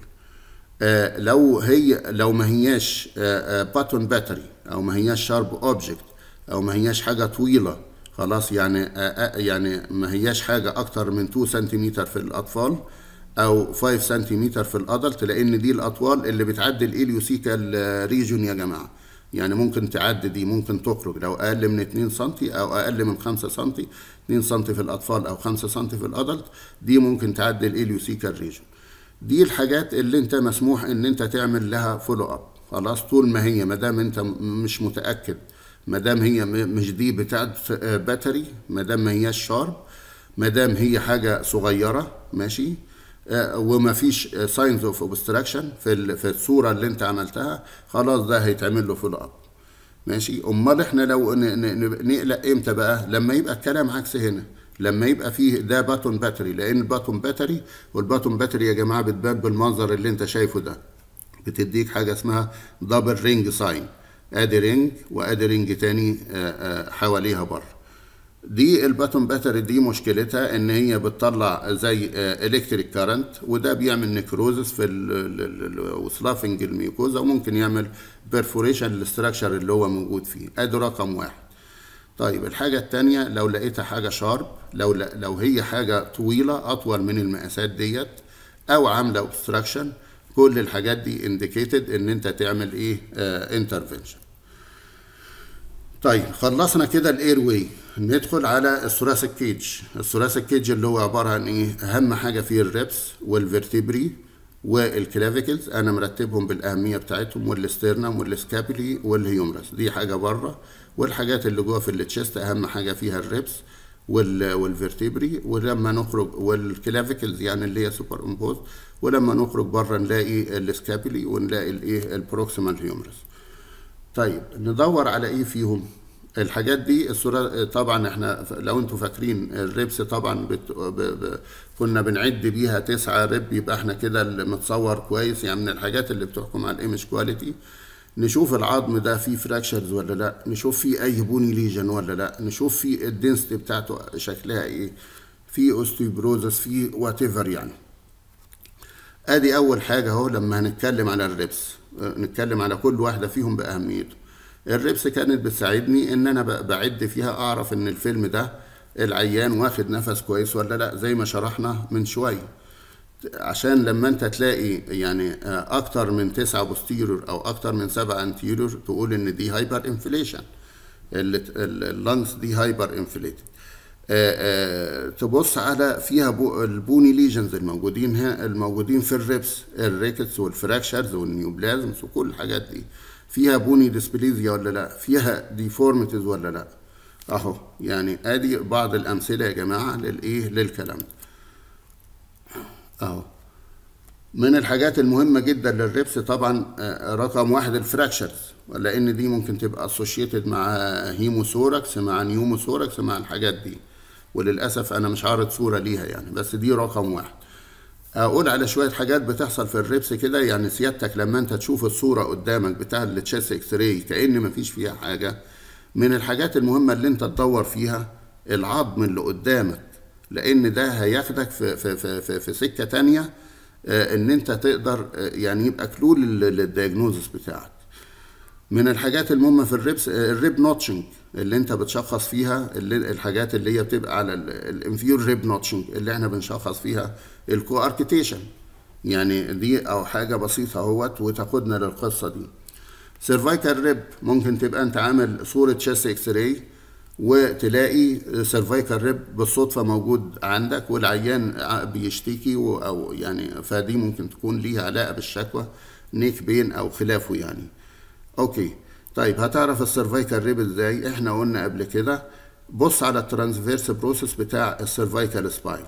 آه لو هي لو ما هياش آه باتون باتري او ما هياش شارب اوبجكت او ما هياش حاجه طويله خلاص، يعني آه يعني ما هياش حاجه اكتر من اتنين سنتيمتر في الاطفال او خمسة سنتيمتر في الادلت، لان دي الاطوال اللي بتعدي الاليوسيكال ريجون يا جماعه، يعني ممكن تعدي دي، ممكن تخرج لو اقل من اتنين سنتي او اقل من خمسة سنتي، اتنين سنتي في الاطفال او خمسة سنتي في الادلت، دي ممكن تعدي الاليوسيكال ريجون. دي الحاجات اللي انت مسموح ان انت تعمل لها فولو اب، خلاص طول ما هي ما دام انت مش متاكد، ما دام هي مش دي بتاعت باتري، ما دام ما هياش شارب، ما دام هي حاجه صغيره ماشي، آه وما فيش ساينز اوف اوبستراكشن في في الصوره اللي انت عملتها، خلاص ده هيتعمل له فولو اب ماشي. امال احنا لو نقلق امتى بقى؟ لما يبقى الكلام عكس هنا، لما يبقى فيه ده باتون باتري، لان الباتون باتري والباتون باتري يا جماعه بتبان بالمنظر اللي انت شايفه ده، بتديك حاجة اسمها دبل رينج ساين، ادي رينج وادي رينج تاني حواليها بره. دي الباتون باتري دي مشكلتها ان هي بتطلع زي الكتريك كارنت، وده بيعمل نيكروزس في وسلافنج الميوكوزا، وممكن يعمل بيرفوريشن للستراكشر اللي هو موجود فيه. ادي رقم واحد. طيب الحاجة التانية لو لقيتها حاجة شارب، لو لو هي حاجة طويلة أطول من المقاسات ديت أو عاملة اوبستراكشن، كل الحاجات دي انديكيتد إن أنت تعمل إيه؟ انترفنشن. طيب خلصنا كده الاير واي، ندخل على الثوراسيك كيج. الثوراسيك كيج اللي هو عبارة عن إيه؟ أهم حاجة فيه الريبس والفرتبري والكلافيكلز، أنا مرتبهم بالأهمية بتاعتهم، والاسترنم والسكابولي والهيومرس، دي حاجة بره. والحاجات اللي جوه في التشيست اهم حاجه فيها الريبس والفرتبري، ولما نخرج والكلافيكلز يعني اللي هي سوبر امبوز، ولما نخرج بره نلاقي السكابولي ونلاقي الايه البروكسيمال هيومرس. طيب ندور على ايه فيهم الحاجات دي؟ الصوره طبعا احنا لو انتوا فاكرين الريبس طبعا بت... ب... ب... كنا بنعد بيها تسعة ريب، يبقى احنا كده اللي متصور كويس، يعني من الحاجات اللي بتحكم على الايمج كواليتي. نشوف العظم ده فيه فراكشرز ولا لا، نشوف فيه اي بوني ليجن ولا لا، نشوف فيه الدنسيتي بتاعته شكلها ايه، فيه اوستيوبروزس، فيه وات ايفر يعني. ادي اول حاجه اهو. لما هنتكلم على الريبس نتكلم على كل واحده فيهم باهميته. الريبس كانت بتساعدني ان انا بعد فيها اعرف ان الفيلم ده العيان واخد نفس كويس ولا لا، زي ما شرحنا من شويه، عشان لما انت تلاقي يعني اكتر من تسعة بوستيرور او اكتر من سبعة انتيرور تقول ان دي هايبر انفليشن، اللنجز دي هايبر انفليتد. تبص على فيها بو البوني ليجنز الموجودين ها الموجودين في الريبس، الريكتس والفراكشرز والنيوبلازمز وكل الحاجات دي، فيها بوني ديسبليزيا ولا لا، فيها ديفورميتيز ولا لا. اهو يعني ادي بعض الامثله يا جماعه للايه للكلام ده اهو. من الحاجات المهمة جدا للريبس طبعا رقم واحد الفراكشرز، لان دي ممكن تبقى اسوشيتد مع هيموثوركس مع نيوموثوركس مع الحاجات دي، وللاسف انا مش عارض صورة ليها يعني، بس دي رقم واحد. اقول على شوية حاجات بتحصل في الريبس كده، يعني سيادتك لما انت تشوف الصورة قدامك بتاع التشيست اكس راي كأن مفيش فيها حاجة، من الحاجات المهمة اللي انت تدور فيها العظم اللي قدامك، لان ده هياخدك في في في في, في سكة تانية ان انت تقدر يعني يبقى كلول للدياجنوزس بتاعك. من الحاجات المهمه في الريبس الريب نوتشنج اللي انت بتشخص فيها، اللي الحاجات اللي هي بتبقى على الانفيور ريب نوتشنج اللي احنا بنشخص فيها الكو اركيتيشن، يعني دي او حاجه بسيطه اهوت وتاخدنا للقصه دي. سيرفايكال ريب ممكن تبقى انت عامل صوره تشيست اكس راي وتلاقي سيرفايكال ريب بالصدفه موجود عندك والعيان بيشتكي او يعني، فدي ممكن تكون ليها علاقه بالشكوى نيك بين او خلافه يعني. اوكي طيب هتعرف السيرفايكال ريب ازاي؟ احنا قلنا قبل كده بص على الترانسفيرس بروسيس بتاع السيرفايكال سباين.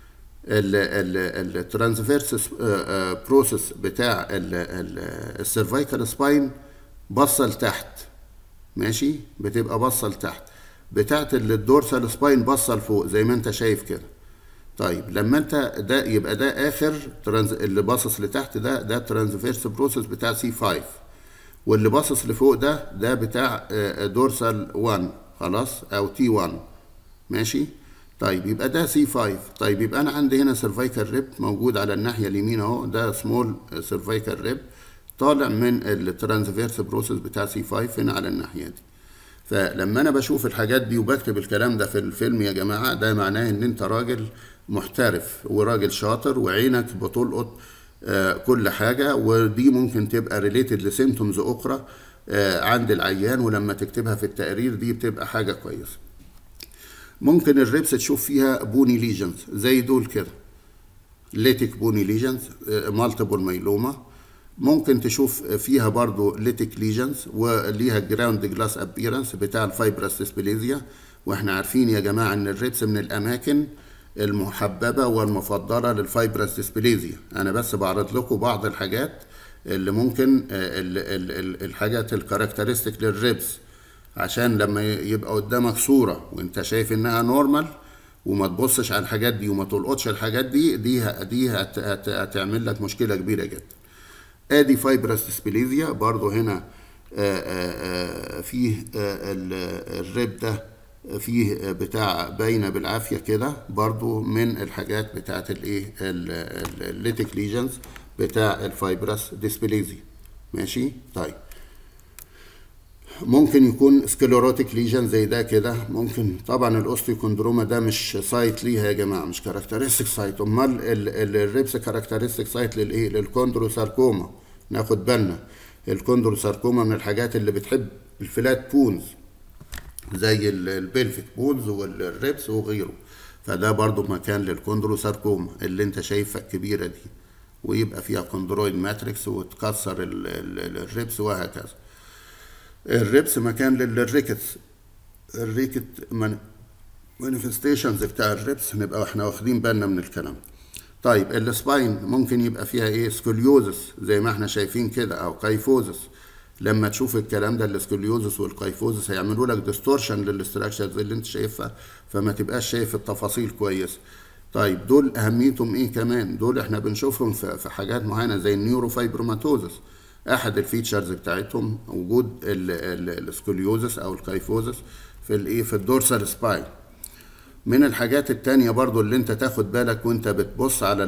الترانسفيرس بروسيس بتاع السيرفايكال سباين بصه لتحت، ماشي، بتبقى بصه لتحت، بتاعت الدورسال سباين بصه لفوق زي ما انت شايف كده. طيب لما انت ده يبقى ده اخر ترانز اللي باصص لتحت ده ده ترانسفيرس بروسيس بتاع سي خمسة، واللي باصص لفوق ده ده بتاع دورسال واحد خلاص او تي واحد، ماشي. طيب يبقى ده سي خمسة. طيب يبقى انا عندي هنا سيرفايكال ريب موجود على الناحيه اليمين اهو، ده سمول سيرفايكال ريب طالع من الترانسفيرس بروسيس بتاع سي خمسة هنا على الناحيه دي. فلما انا بشوف الحاجات دي وبكتب الكلام ده في الفيلم يا جماعه، ده معناه ان انت راجل محترف وراجل شاطر وعينك بتلقط آه كل حاجه، ودي ممكن تبقى ريليتد لسيمتومز اخرى آه عند العيان، ولما تكتبها في التقرير دي بتبقى حاجه كويسه. ممكن الريبس تشوف فيها بوني ليجنز زي دول كده، ليتك بوني ليجنز، آه مالتيبل مايلوما. ممكن تشوف فيها برضو ليتك ليجنز وليها جراوند جلاس ابيرنس بتاع الفايبرس ديسبليزيا، واحنا عارفين يا جماعه ان الريبس من الاماكن المحببه والمفضله للفايبرس ديسبليزيا. انا بس بعرض لكم بعض الحاجات اللي ممكن الحاجات الكاركترستيك للريبس، عشان لما يبقى قدامك صوره وانت شايف انها نورمال وما تبصش على الحاجات دي وما تلقطش الحاجات دي، دي دي هتعمل لك مشكله كبيره جدا. ادي فايبرس ديسبليزيا برضو هنا آآ آآ فيه الريب ده فيه بتاع باينه بالعافيه كده، برضو من الحاجات بتاعت الايه الليتيك ليجنز بتاع الفايبرس ديسبليزيا. ماشي. طيب ممكن يكون سكليروتيك ليجن زي ده كده، ممكن طبعا الاوستيوكوندروما ده مش سايت ليها يا جماعه، مش كاركترستيك سايت، امال الريبس كاركترستيك سايت للايه؟ للكوندروساركوما. ناخد بالنا الكوندروساركوما من الحاجات اللي بتحب الفلات بونز زي البلفيك بونز والريبس وغيره، فده برضو مكان للكوندروساركوما اللي انت شايفها الكبيره دي، ويبقى فيها كوندرويد ماتريكس وتكسر الريبس وهكذا. الريبس مكان للريكتس، الريكت مانيفستيشنز بتاع الريبس، نبقى احنا واخدين بالنا من الكلام. طيب السباين ممكن يبقى فيها ايه؟ سكوليوزس زي ما احنا شايفين كده، او كايفوزس. لما تشوف الكلام ده السكوليوزس والكايفوزس هيعملوا لك ديستورشن للاستراكشرز اللي انت شايفها، فما تبقاش شايف التفاصيل كويس. طيب دول اهميتهم ايه كمان؟ دول احنا بنشوفهم في حاجات معينه زي النيوروفايبروماتوزس، احد الفيتشرز بتاعتهم وجود السكوليوزس او الكايفوزس في الايه؟ في الدورسال سباين. من الحاجات التانية برضو اللي انت تاخد بالك وانت بتبص على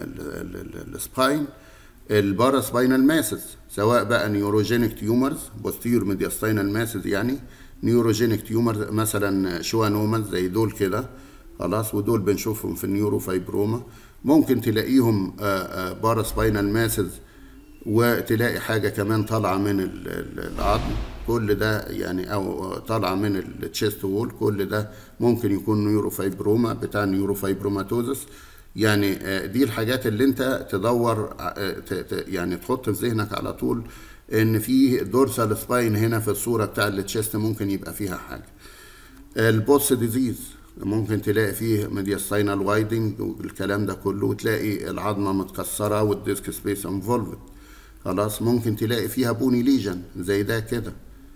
السباين الباراسباينال ماسز، سواء بقى نيوروجينيك تيومرز بوستيريور ميدياستاينال ماسز، يعني نيوروجينيك تيومرز مثلا شوانوماز زي دول كده خلاص، ودول بنشوفهم في النيوروفايبروما. ممكن تلاقيهم باراسباينال ماسز وتلاقي حاجة كمان طالعة من العظم، كل ده يعني، أو طالعة من التشيست وول، كل ده ممكن يكون نيوروفايبروما بتاع نيوروفايبروماتوزس. يعني دي الحاجات اللي انت تدور يعني تحط في ذهنك على طول ان في دورسال سباين هنا في الصورة بتاع التشيست ممكن يبقى فيها حاجة. البوتس ديزيز ممكن تلاقي فيه ميدياستاينال وايدنج والكلام ده كله، وتلاقي العظمة متكسرة والديسك سبيس انفولفد خلاص. ممكن تلاقي فيها بوني ليجن زي ده كده،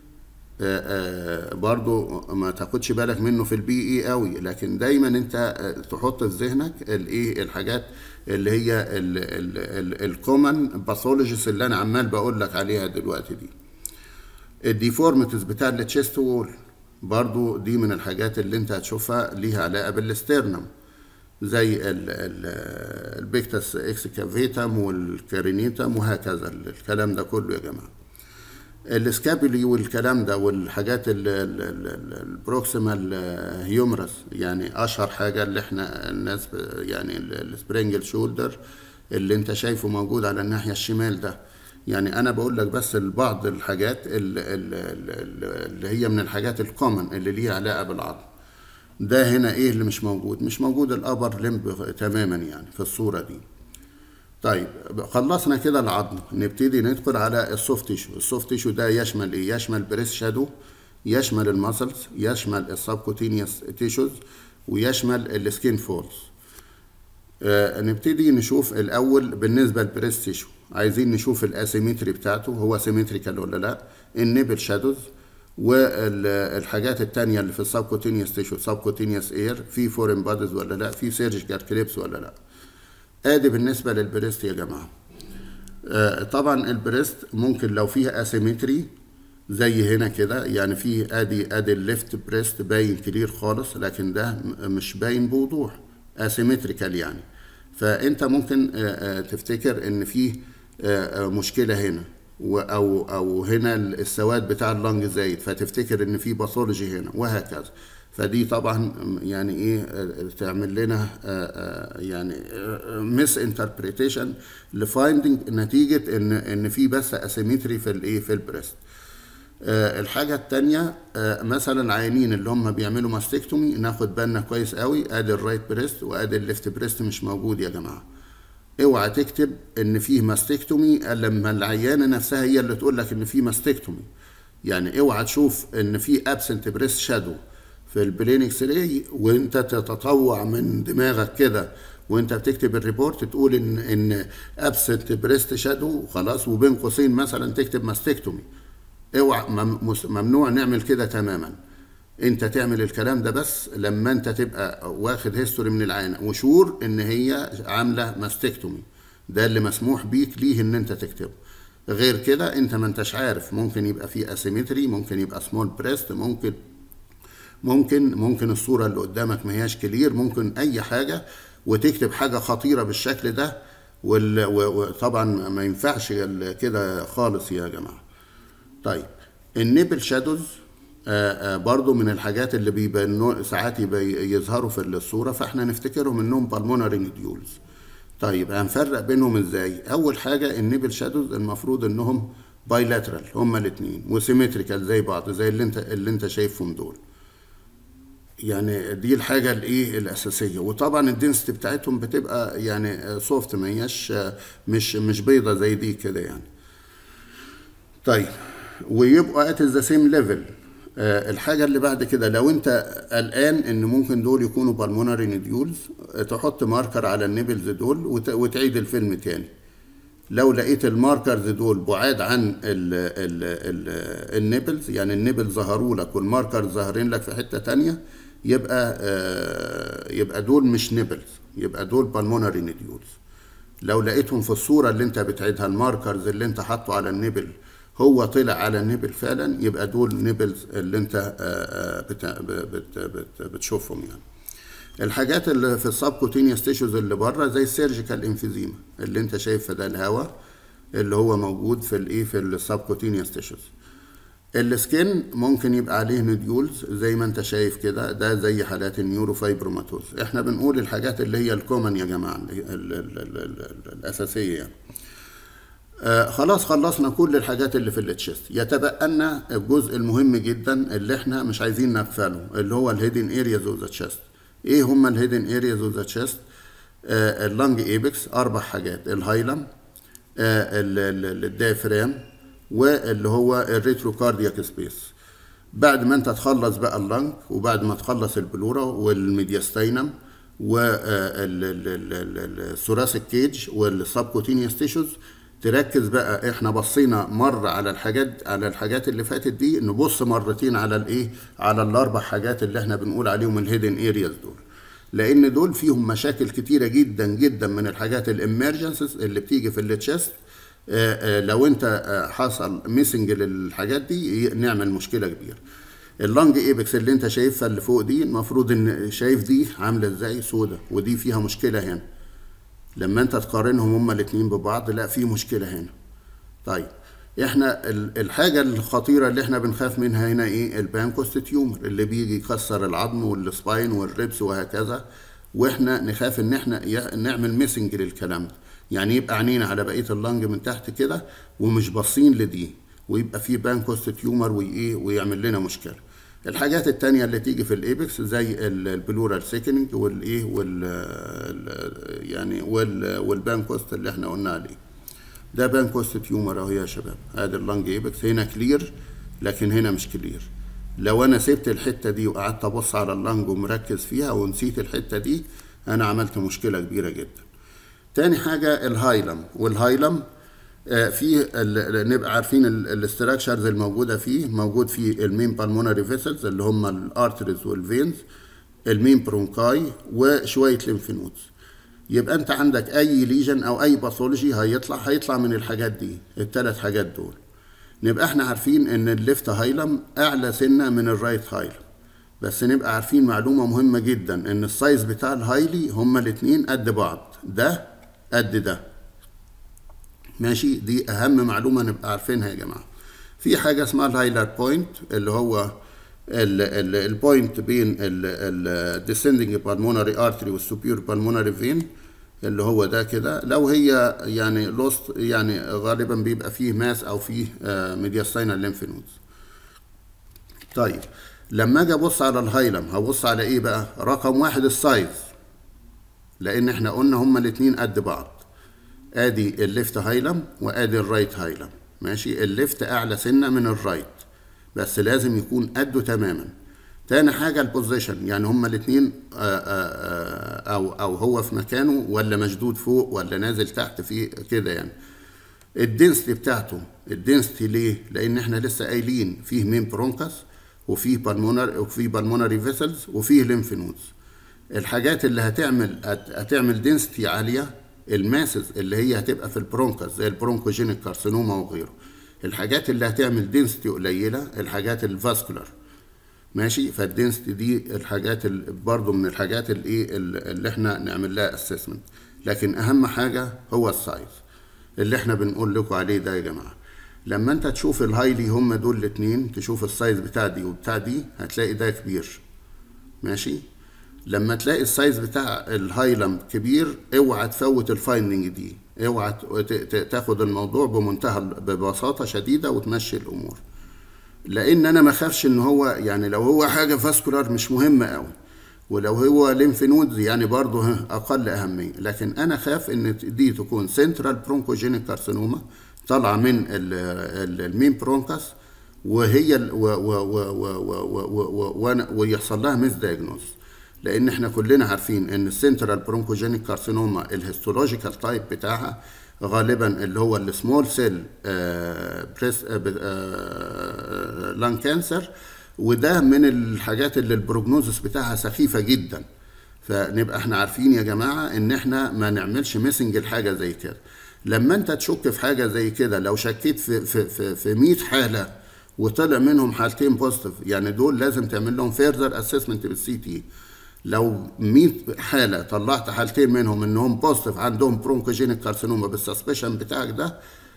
برضو ما تاخدش بالك منه في البي اي قوي، لكن دايما انت تحط في ذهنك الايه الحاجات اللي هي الكومن باثولوجيز اللي انا عمال بقول لك عليها دلوقتي دي. الديفورميتيز بتاع التشيست وول برضو دي من الحاجات اللي انت هتشوفها ليها علاقه بالاسترنم، زي البيكتس اكسكافيتم والكارينيتم وهكذا، الكلام ده كله يا جماعه. السكابولي والكلام ده والحاجات البروكسيمال هيومرس، يعني اشهر حاجه اللي احنا الناس يعني السبرينجل شولدر اللي انت شايفه موجود على الناحيه الشمال ده. يعني انا بقول لك بس بعض الحاجات اللي هي من الحاجات الكومن اللي ليها علاقه بالعظم. ده هنا ايه اللي مش موجود؟ مش موجود الابر لمب تماما يعني في الصوره دي. طيب خلصنا كده العظم، نبتدي ندخل على السوفت تيشو. السوفت تيشو ده يشمل ايه؟ يشمل بريس شادو، يشمل الماسلز، يشمل السبكوتينيوس تيشوز، ويشمل السكين فولز. آه نبتدي نشوف الاول بالنسبه للبريس تيشو، عايزين نشوف الاسيمتري بتاعته، هو سيمتريكال ولا لا، النيبل شادوز، والحاجات التانية اللي في السبكوتينيوس تيشو، سبكوتينيوس اير، في فورين بادز ولا لا، في سيرجيكال كليبس ولا لا. ادي بالنسبه للبريست يا جماعه. آه طبعا البريست ممكن لو فيها اسيمتري زي هنا كده، يعني في ادي ادي الليفت بريست باين كلير خالص، لكن ده مش باين بوضوح، اسيمتريكال يعني. فانت ممكن آه تفتكر ان في آه مشكله هنا، او او هنا السواد بتاع اللنج زايد، فتفتكر ان في باثولوجي هنا وهكذا. فدي طبعا يعني ايه تعمل لنا يعني ميس انتربريتيشن لفايندنج نتيجه ان ان في بس اسيمتري في الايه في البريست. الحاجه الثانيه مثلا عيانين اللي هم بيعملوا ماستكتومي، ناخد بالنا كويس قوي، ادي الرايت بريست وادي الليفت بريست مش موجود يا جماعه. اوعى تكتب ان فيه ماستكتومي لما العيانه نفسها هي اللي تقول لك ان في ماستكتومي. يعني اوعى تشوف ان في ابسنت بريست شادو في البلين اكس راي وانت تتطوع من دماغك كده وانت بتكتب الريبورت تقول ان ان ابسنت بريست شادو خلاص، وبين قوسين مثلا تكتب ماستكتومي. اوعى، ممنوع نعمل كده تماما. انت تعمل الكلام ده بس لما انت تبقى واخد هيستوري من العينه وشور ان هي عامله ماستكتومي، ده اللي مسموح بيك ليه ان انت تكتبه. غير كده انت ما انتش عارف، ممكن يبقى فيه اسيمتري، ممكن يبقى سمول بريست، ممكن ممكن ممكن الصورة اللي قدامك ما هياش كلير، ممكن اي حاجة وتكتب حاجة خطيرة بالشكل ده، وطبعا ما ينفعش كده خالص يا جماعة. طيب النيبل شادوز آآ آآ برضو من الحاجات اللي بيبانوا ساعات يظهروا في الصورة، فاحنا نفتكرهم انهم بالمونري نديولز. طيب هنفرق بينهم ازاي؟ اول حاجة النيبل شادوز المفروض انهم بايلاترال هما الاثنين، وسيمتريكال زي بعض، زي اللي انت اللي انت شايفهم دول. يعني دي الحاجة الايه الاساسية. وطبعا الدنسيتي بتاعتهم بتبقى يعني سوفت، ما هياش مش مش بيضة زي دي كده يعني. طيب ويبقى ات ذا سيم ليفل. الحاجة اللي بعد كده، لو انت قلقان ان ممكن دول يكونوا بالمونري نديولز، تحط ماركر على النيبلز دول وتعيد الفيلم تاني. لو لقيت الماركرز دول بعاد عن ال ال ال النيبلز، يعني النيبل ظهروا لك والماركرز ظاهرين لك في حتة تانية، يبقى آه يبقى دول مش نيبلز، يبقى دول بالمونري نديولز. لو لقيتهم في الصورة اللي انت بتعيدها الماركرز اللي انت حاطه على النيبل هو طلع على النيبل فعلا، يبقى دول نيبلز اللي انت بت بت بتشوفهم يعني. الحاجات اللي في السبكوتينيوس تيشوز اللي بره زي السيرجيكال انفيزيما اللي انت شايف ده الهواء اللي هو موجود في الايه في السبكوتينيوس تيشوز. السكين ممكن يبقى عليه نديولز زي ما انت شايف كده، ده زي حالات النيوروفايبروماتوز. احنا بنقول الحاجات اللي هي الكومن يا جماعه ال ال ال ال ال الاساسيه يعني. آه خلاص خلصنا كل الحاجات اللي في التشيست، يتبقى لنا الجزء المهم جدا اللي احنا مش عايزين نغفله، اللي هو الهيدن ارياز اوف ذا تشيست. ايه هما الهيدن ارياز اوف ذا تشيست؟ اللانج ايبكس، اربع حاجات: الهايلم، آه الدايفرام، واللي هو الريتروكاردياك سبيس. بعد ما انت تخلص بقى اللانج، وبعد ما تخلص البلورا والميدياستينم والثوراسيك كيج والسبكوتينيوس تيشوز، تركز بقى. احنا بصينا مرة على الحاجات على الحاجات اللي فاتت دي، نبص مرتين على الايه على الاربع حاجات اللي احنا بنقول عليهم الهيدن ارياز دول، لان دول فيهم مشاكل كتيرة جدا جدا من الحاجات الامرجنسز اللي بتيجي في التشست. لو انت حصل ميسنج للحاجات دي نعمل مشكلة كبيرة. اللانج ايبكس اللي انت شايفها اللي فوق دي، المفروض ان شايف دي عاملة ازاي سودة، ودي فيها مشكلة هنا. لما انت تقارنهم هما الاتنين ببعض، لا في مشكلة هنا. طيب احنا الحاجة الخطيرة اللي احنا بنخاف منها هنا ايه؟ البانكوست تيومر اللي بيجي يكسر العظم والسباين والريبس وهكذا، واحنا نخاف ان احنا نعمل ميسنج للكلام ده. يعني يبقى عينينا على بقية اللنج من تحت كده ومش باصين لدي، ويبقى في بانكوست تيومر وايه ويعمل لنا مشكلة. الحاجات التانية اللي تيجي في الايبكس زي البلورال سيكنينج والايه وال يعني وال والبانكوست اللي احنا قلنا عليه. ده بانكوست تيومر اهو يا شباب. ادي اللنج ايبكس هنا كلير، لكن هنا مش كلير. لو انا سبت الحتة دي وقعدت ابص على اللنج ومركز فيها ونسيت الحتة دي، انا عملت مشكلة كبيرة جدا. تاني حاجة الهايلم، والهايلم فيه نبقى عارفين الاستراكشرز الموجودة فيه. موجود فيه المين بالمونري فيسلز اللي هم الارتريز والفينز، المين برونكاي، وشوية ليمف نودز. يبقى انت عندك اي ليجن او اي باثولوجي هيطلع هيطلع من الحاجات دي، الثلاث حاجات دول. نبقى احنا عارفين ان الليفت هايلم اعلى سنة من الرايت هايلم، بس نبقى عارفين معلومة مهمة جدا، ان السايز بتاع الهايلي هما الاتنين قد بعض، ده قد ده. ماشي، دي اهم معلومة نبقى عارفينها يا جماعة. في حاجة اسمها الهايلر بوينت، اللي هو البوينت بين الديسندنج بالمونري ارتري والسوبيور بالمونري فين، اللي هو ده كده. لو هي يعني لوست، يعني غالبا بيبقى فيه ماس او فيه ميدياستاينال ليمف نودز. طيب لما اجي ابص على الهايلم هبص على ايه بقى؟ رقم واحد السايز، لان احنا قلنا هما الاتنين قد بعض. ادي الليفت هايلم وادي الرايت هايلم. ماشي، الليفت اعلى سنة من الرايت، بس لازم يكون قده تماما. تاني حاجة البوزيشن، يعني هما الاتنين او او هو في مكانه ولا مشدود فوق ولا نازل تحت في كده يعني. الدنسيتي بتاعته، الدنسيتي ليه؟ لان احنا لسه قايلين فيه مين برونكس وفيه بالمونر وفيه بالمونري فيسلز وفيه ليمف نودز. الحاجات اللي هتعمل هتعمل دنسيتي عالية الماسز اللي هي هتبقى في البرونكس زي البرونكوجينيك كارسينوما وغيره، الحاجات اللي هتعمل دينستي قليله، الحاجات الفاسكولار. ماشي. فالدنسيتي دي الحاجات برضو من الحاجات اللي ايه اللي احنا نعمل لها اسسمنت. لكن اهم حاجه هو السايز اللي احنا بنقول لكم عليه ده يا جماعه. لما انت تشوف الهايلي هم دول الاثنين، تشوف السايز بتاع دي وبتاع دي، هتلاقي ده كبير. ماشي. لما تلاقي السايز بتاع الهايلم كبير، اوعى تفوت الفايندنج دي، اوعى تاخد الموضوع بمنتهى ببساطه شديده وتمشي الامور. لان انا ما خافش ان هو يعني لو هو حاجه فاسكولار مش مهمه قوي، ولو هو ليمف نودز يعني برضه اقل اهميه، لكن انا خاف ان دي تكون سنترال برونكوجينيك كارسينوما طالعه من المين برونكاس وهي ويحصل لها ميس دايجنوز. لان احنا كلنا عارفين ان السنترال برونكوجينيك كارسينوما الهيستولوجيكال تايب بتاعها غالبا اللي هو السمول سيل بريس لان كانسر، وده من الحاجات اللي البروجنوزس بتاعها سخيفه جدا. فنبقى احنا عارفين يا جماعه ان احنا ما نعملش ميسنج الحاجه زي كده. لما انت تشك في حاجه زي كده، لو شكيت في في في, في مية حاله وطلع منهم حالتين بوزيتيف، يعني دول لازم تعمل لهم فيرذر اسسمنت بالسي تي. لو مية حاله طلعت حالتين منهم انهم بوزيتيف عندهم برونكوجينيك كارسينوما بالسسبشن بتاعك ده،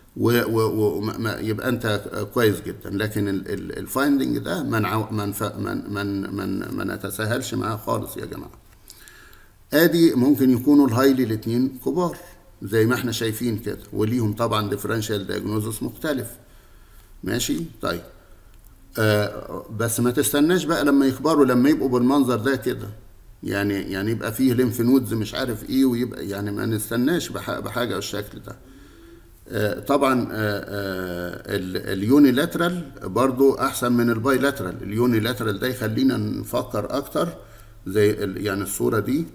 ويبقى انت كويس جدا. لكن الفايندنج ده ما من من من ما نتساهلش معاه خالص يا جماعه. ادي ممكن يكونوا الهايلي الاثنين كبار زي ما احنا شايفين كده، وليهم طبعا ديفرنشال دايجنوزس مختلف. ماشي. طيب آه بس ما تستناش بقى لما يكبروا، لما يبقوا بالمنظر ده كده، يعني يعني يبقى فيه ليمف نودز مش عارف ايه، ويبقى يعني ما نستناش بحاجه بالشكل ده. آه طبعا آه اليونيلاترال برضو احسن من البايلاترال. اليونيلاترال ده يخلينا نفكر اكتر، زي يعني الصوره دي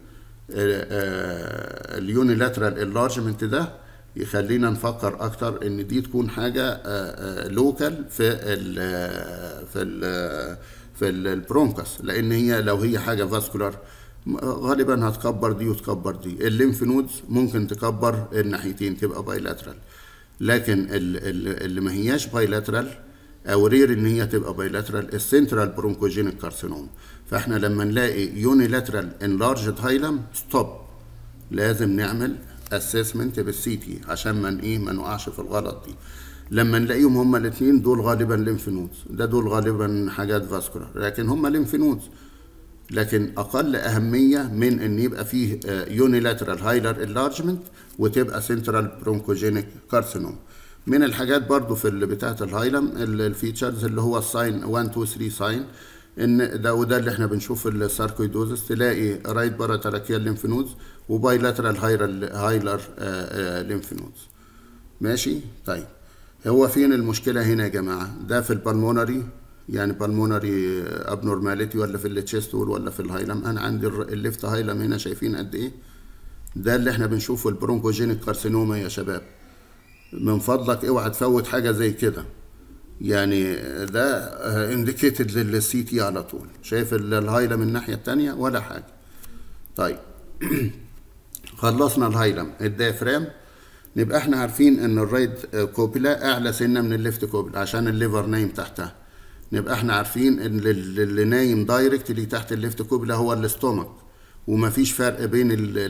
اليونيلاترال انلارجمنت ده يخلينا نفكر اكتر ان دي تكون حاجه لوكال في ال في ال في البرونكاس، لان هي لو هي حاجه فاسكولار غالبا هتكبر دي وتكبر دي. الليمف نودز ممكن تكبر الناحيتين تبقى بايلاترال، لكن اللي ما هياش بايلاترال او رير ان هي تبقى بايلاترال السنترال برونكوجينيك كارسينوم. فاحنا لما نلاقي يونيلاترال انلارجد هايلم ستوب، لازم نعمل اسسمنت بالسي تي عشان ما ايه ما نوقعش في الغلط دي. لما نلاقيهم هما الاثنين دول غالبا ليمف نودز، ده دول غالبا حاجات فاسكولار، لكن هما ليمف نودز، لكن اقل اهميه من ان يبقى فيه يونيلاترال هايلر انلارجمنت وتبقى سنترال برونكوجينيك كارسينوم. من الحاجات برضو في اللي بتاعه الهايلم الفيتشرز اللي هو الساين واحد اتنين تلاتة ساين، ان ده وده اللي احنا بنشوف الساركويدوزس، تلاقي رايت باراتراكيال ليمف نودز وبايلاترال هايلر ليمف نودز. ماشي. طيب هو فين المشكله هنا يا جماعه؟ ده في البلمونري يعني بالمونري ابنورماليتي، ولا في التشيست ولا في الهايلم؟ انا عندي الليفت هايلم هنا شايفين قد ايه؟ ده اللي احنا بنشوفه البرونكوجينيك كارسينوما يا شباب. من فضلك اوعى تفوت حاجه زي كده، يعني ده انديكيتد للسي تي على طول. شايف الهايلم الناحيه الثانيه ولا حاجه. طيب خلصنا الهايلم. الديافرام نبقى احنا عارفين ان الرايت كوبيلا اعلى سنه من الليفت كوبيلا عشان الليفر نايم تحتها. نبقى احنا عارفين ان اللي نايم دايركت اللي تحت الليفت كوبيلا هو الاستومك، ومفيش فرق بين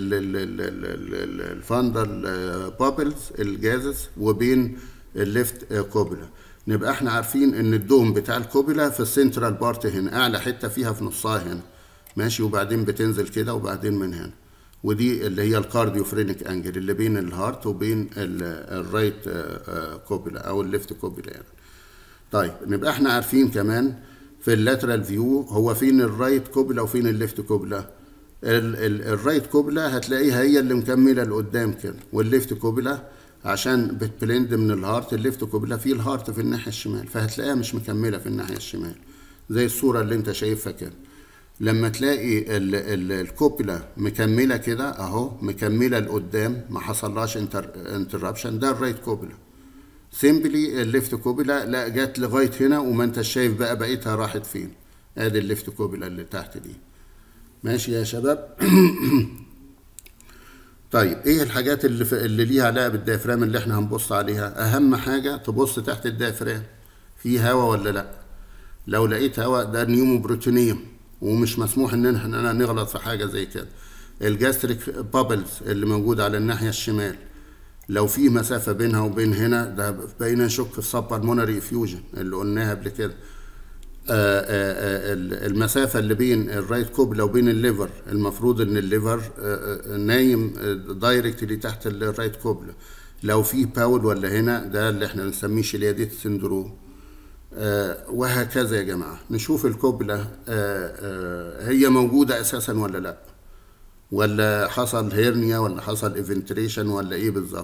الفاندال بابلز الجازس وبين الليفت كوبيلا. نبقى احنا عارفين ان الدوم بتاع الكوبيلا في السنترال بارت هنا، اعلى حته فيها في نصها هنا. ماشي. وبعدين بتنزل كده وبعدين من هنا، ودي اللي هي الكارديوفرينيك انجل اللي بين الهارت وبين الرايت كوبيلا او الليفت كوبيلا يعني. طيب نبقى احنا عارفين كمان في اللاترال فيو هو فين الرايت كوبيلا وفين الليفت كوبيلا. الرايت كوبيلا هتلاقيها هي اللي مكمله لقدام كده، والليفت كوبيلا عشان بتبلند من الهارت، الليفت كوبيلا فيه الهارت في الناحيه الشمال، فهتلاقيها مش مكمله في الناحيه الشمال زي الصوره اللي انت شايفها كده. لما تلاقي الكوبيلا مكمله كده اهو، مكمله لقدام ما حصلهاش انتربشن، ده الرايت كوبيلا. سيمبلي الليفت كوبيلا لا جت لغايه هنا وما انت شايف بقى بقيتها راحت فين. ادي الليفت كوبيلا اللي تحت دي. ماشي يا شباب. طيب ايه الحاجات اللي في اللي ليها علاقه بالديافرام اللي احنا هنبص عليها؟ اهم حاجه تبص تحت الديافرام في هواء ولا لا. لو لقيت هواء ده نيوموبروتينيوم، ومش مسموح ان احنا نغلط في حاجه زي كده. الجاستريك بابلز اللي موجود على الناحيه الشمال، لو في مسافه بينها وبين هنا ده بقينا نشك في سب بالمونري افيوجن اللي قلناها قبل كده. آآ آآ المسافة اللي بين الرايت كوبلا وبين الليفر، المفروض ان الليفر نايم دايركتلي تحت الرايت كوبلا. لو في باول ولا هنا، ده اللي احنا بنسميه شلياديت سندروم. وهكذا يا جماعة. نشوف الكوبلا هي موجودة اساسا ولا لا، ولا حصل هيرنيا، ولا حصل ايفنتريشن، ولا ايه بالظبط.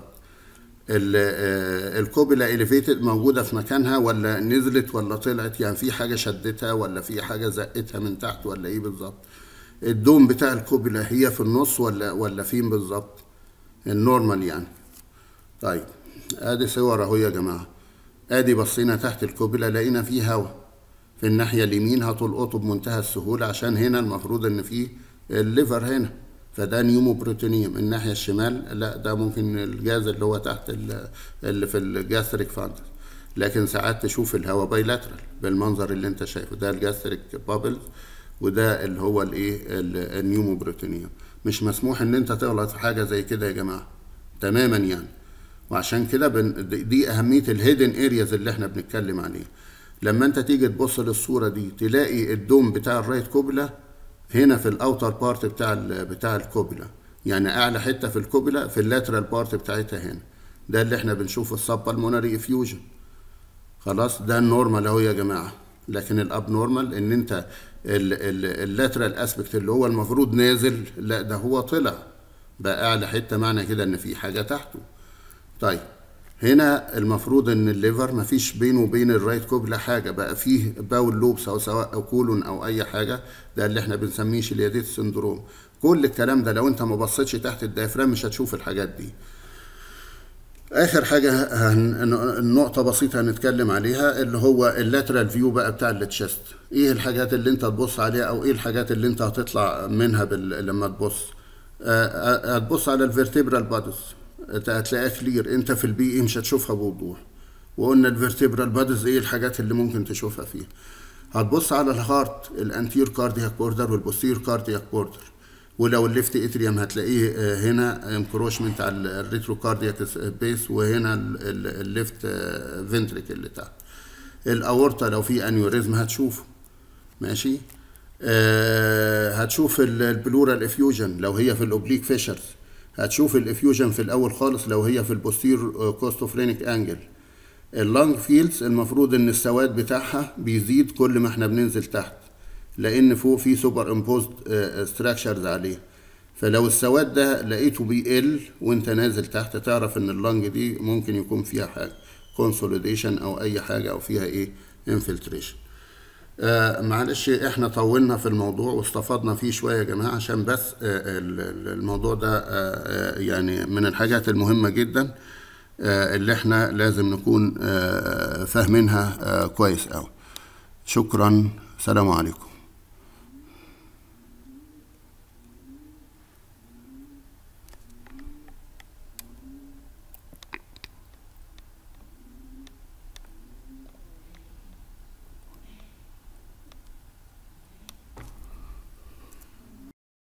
الكوبلا إليفيتد موجودة في مكانها، ولا نزلت ولا طلعت، يعني في حاجة شدتها ولا في حاجة زقتها من تحت، ولا ايه بالظبط. الدوم بتاع الكوبلا هي في النص ولا ولا فين بالظبط النورمال يعني. طيب ادي صور اهو يا جماعة. ادي بصينا تحت الكوبلا لقينا فيه هواء في الناحية اليمين، هتلقطه بمنتهى السهولة عشان هنا المفروض ان فيه الليفر هنا، فده نيوموبروتينيوم. الناحية الشمال لا، ده ممكن الجاز اللي هو تحت اللي في الجاستريك فاندس. لكن ساعات تشوف الهواء بايلاترال بالمنظر اللي انت شايفه، ده الجاستريك بابلز وده اللي هو الايه النيوموبروتينيوم. مش مسموح ان انت تغلط في حاجة زي كده يا جماعة تماما يعني. وعشان كده دي اهمية الهيدن ارياز اللي احنا بنتكلم عليه. لما انت تيجي تبص للصورة دي تلاقي الدوم بتاع الرايت كوبلا هنا في الاوتر بارت بتاع بتاع الكوبلا، يعني اعلى حته في الكوبلا في اللاترال بارت بتاعتها هنا. ده اللي احنا بنشوفه السب بالمونري افيوجن. خلاص ده النورمال اهو يا جماعه. لكن الاب نورمال ان انت اللاترال اسبكت اللي هو المفروض نازل، لا ده هو طلع بقى اعلى حته، معنى كده ان في حاجه تحته. طيب هنا المفروض ان الليفر مفيش بينه وبين الرايت كوبلا حاجه، بقى فيه باول لوبس او سواء او كولون او اي حاجه، ده اللي احنا بنسميه شلياديت سندروم. كل الكلام ده لو انت ما بصيتش تحت الديافرام مش هتشوف الحاجات دي. اخر حاجه النقطه بسيطه هنتكلم عليها اللي هو اللاترال فيو بقى بتاع التشست. ايه الحاجات اللي انت تبص عليها، او ايه الحاجات اللي انت هتطلع منها بال... لما تبص أه هتبص على الفيرتبرال بادز، هتلاقيها كلير. انت في البي اي مش هتشوفها بوضوح، وقلنا الفيرتبرال بادز ايه الحاجات اللي ممكن تشوفها فيها. هتبص على الهارت، الانتير كاردياك بوردر والبوستير كاردياك بوردر. ولو الليفت اتريوم هتلاقيه هنا انكروشمنت على الريترو كاردياك بيس، وهنا الليفت فنتريكل اللي تحت. الاورطه لو في انيوريزم هتشوفه ماشي. آه هتشوف البلورال افيوجن لو هي في الاوبليك فيشرز، هتشوف الافيوجن في الاول خالص لو هي في البوستير كوستوفرينيك انجل. اللانج فيلدز المفروض ان السواد بتاعها بيزيد كل ما احنا بننزل تحت، لان فوق في سوبر امبوزد ستراكشرز عليه. فلو السواد ده لقيته بيقل وانت نازل تحت، تعرف ان اللانج دي ممكن يكون فيها حاجه كونسوليديشن او اي حاجه، او فيها ايه انفلتريشن. آه معلش احنا طولنا في الموضوع واستفدنا فيه شويه يا جماعه، عشان بس آه الموضوع ده آه يعني من الحاجات المهمه جدا آه اللي احنا لازم نكون آه فاهمينها آه كويس قوي. شكرا، سلام عليكم.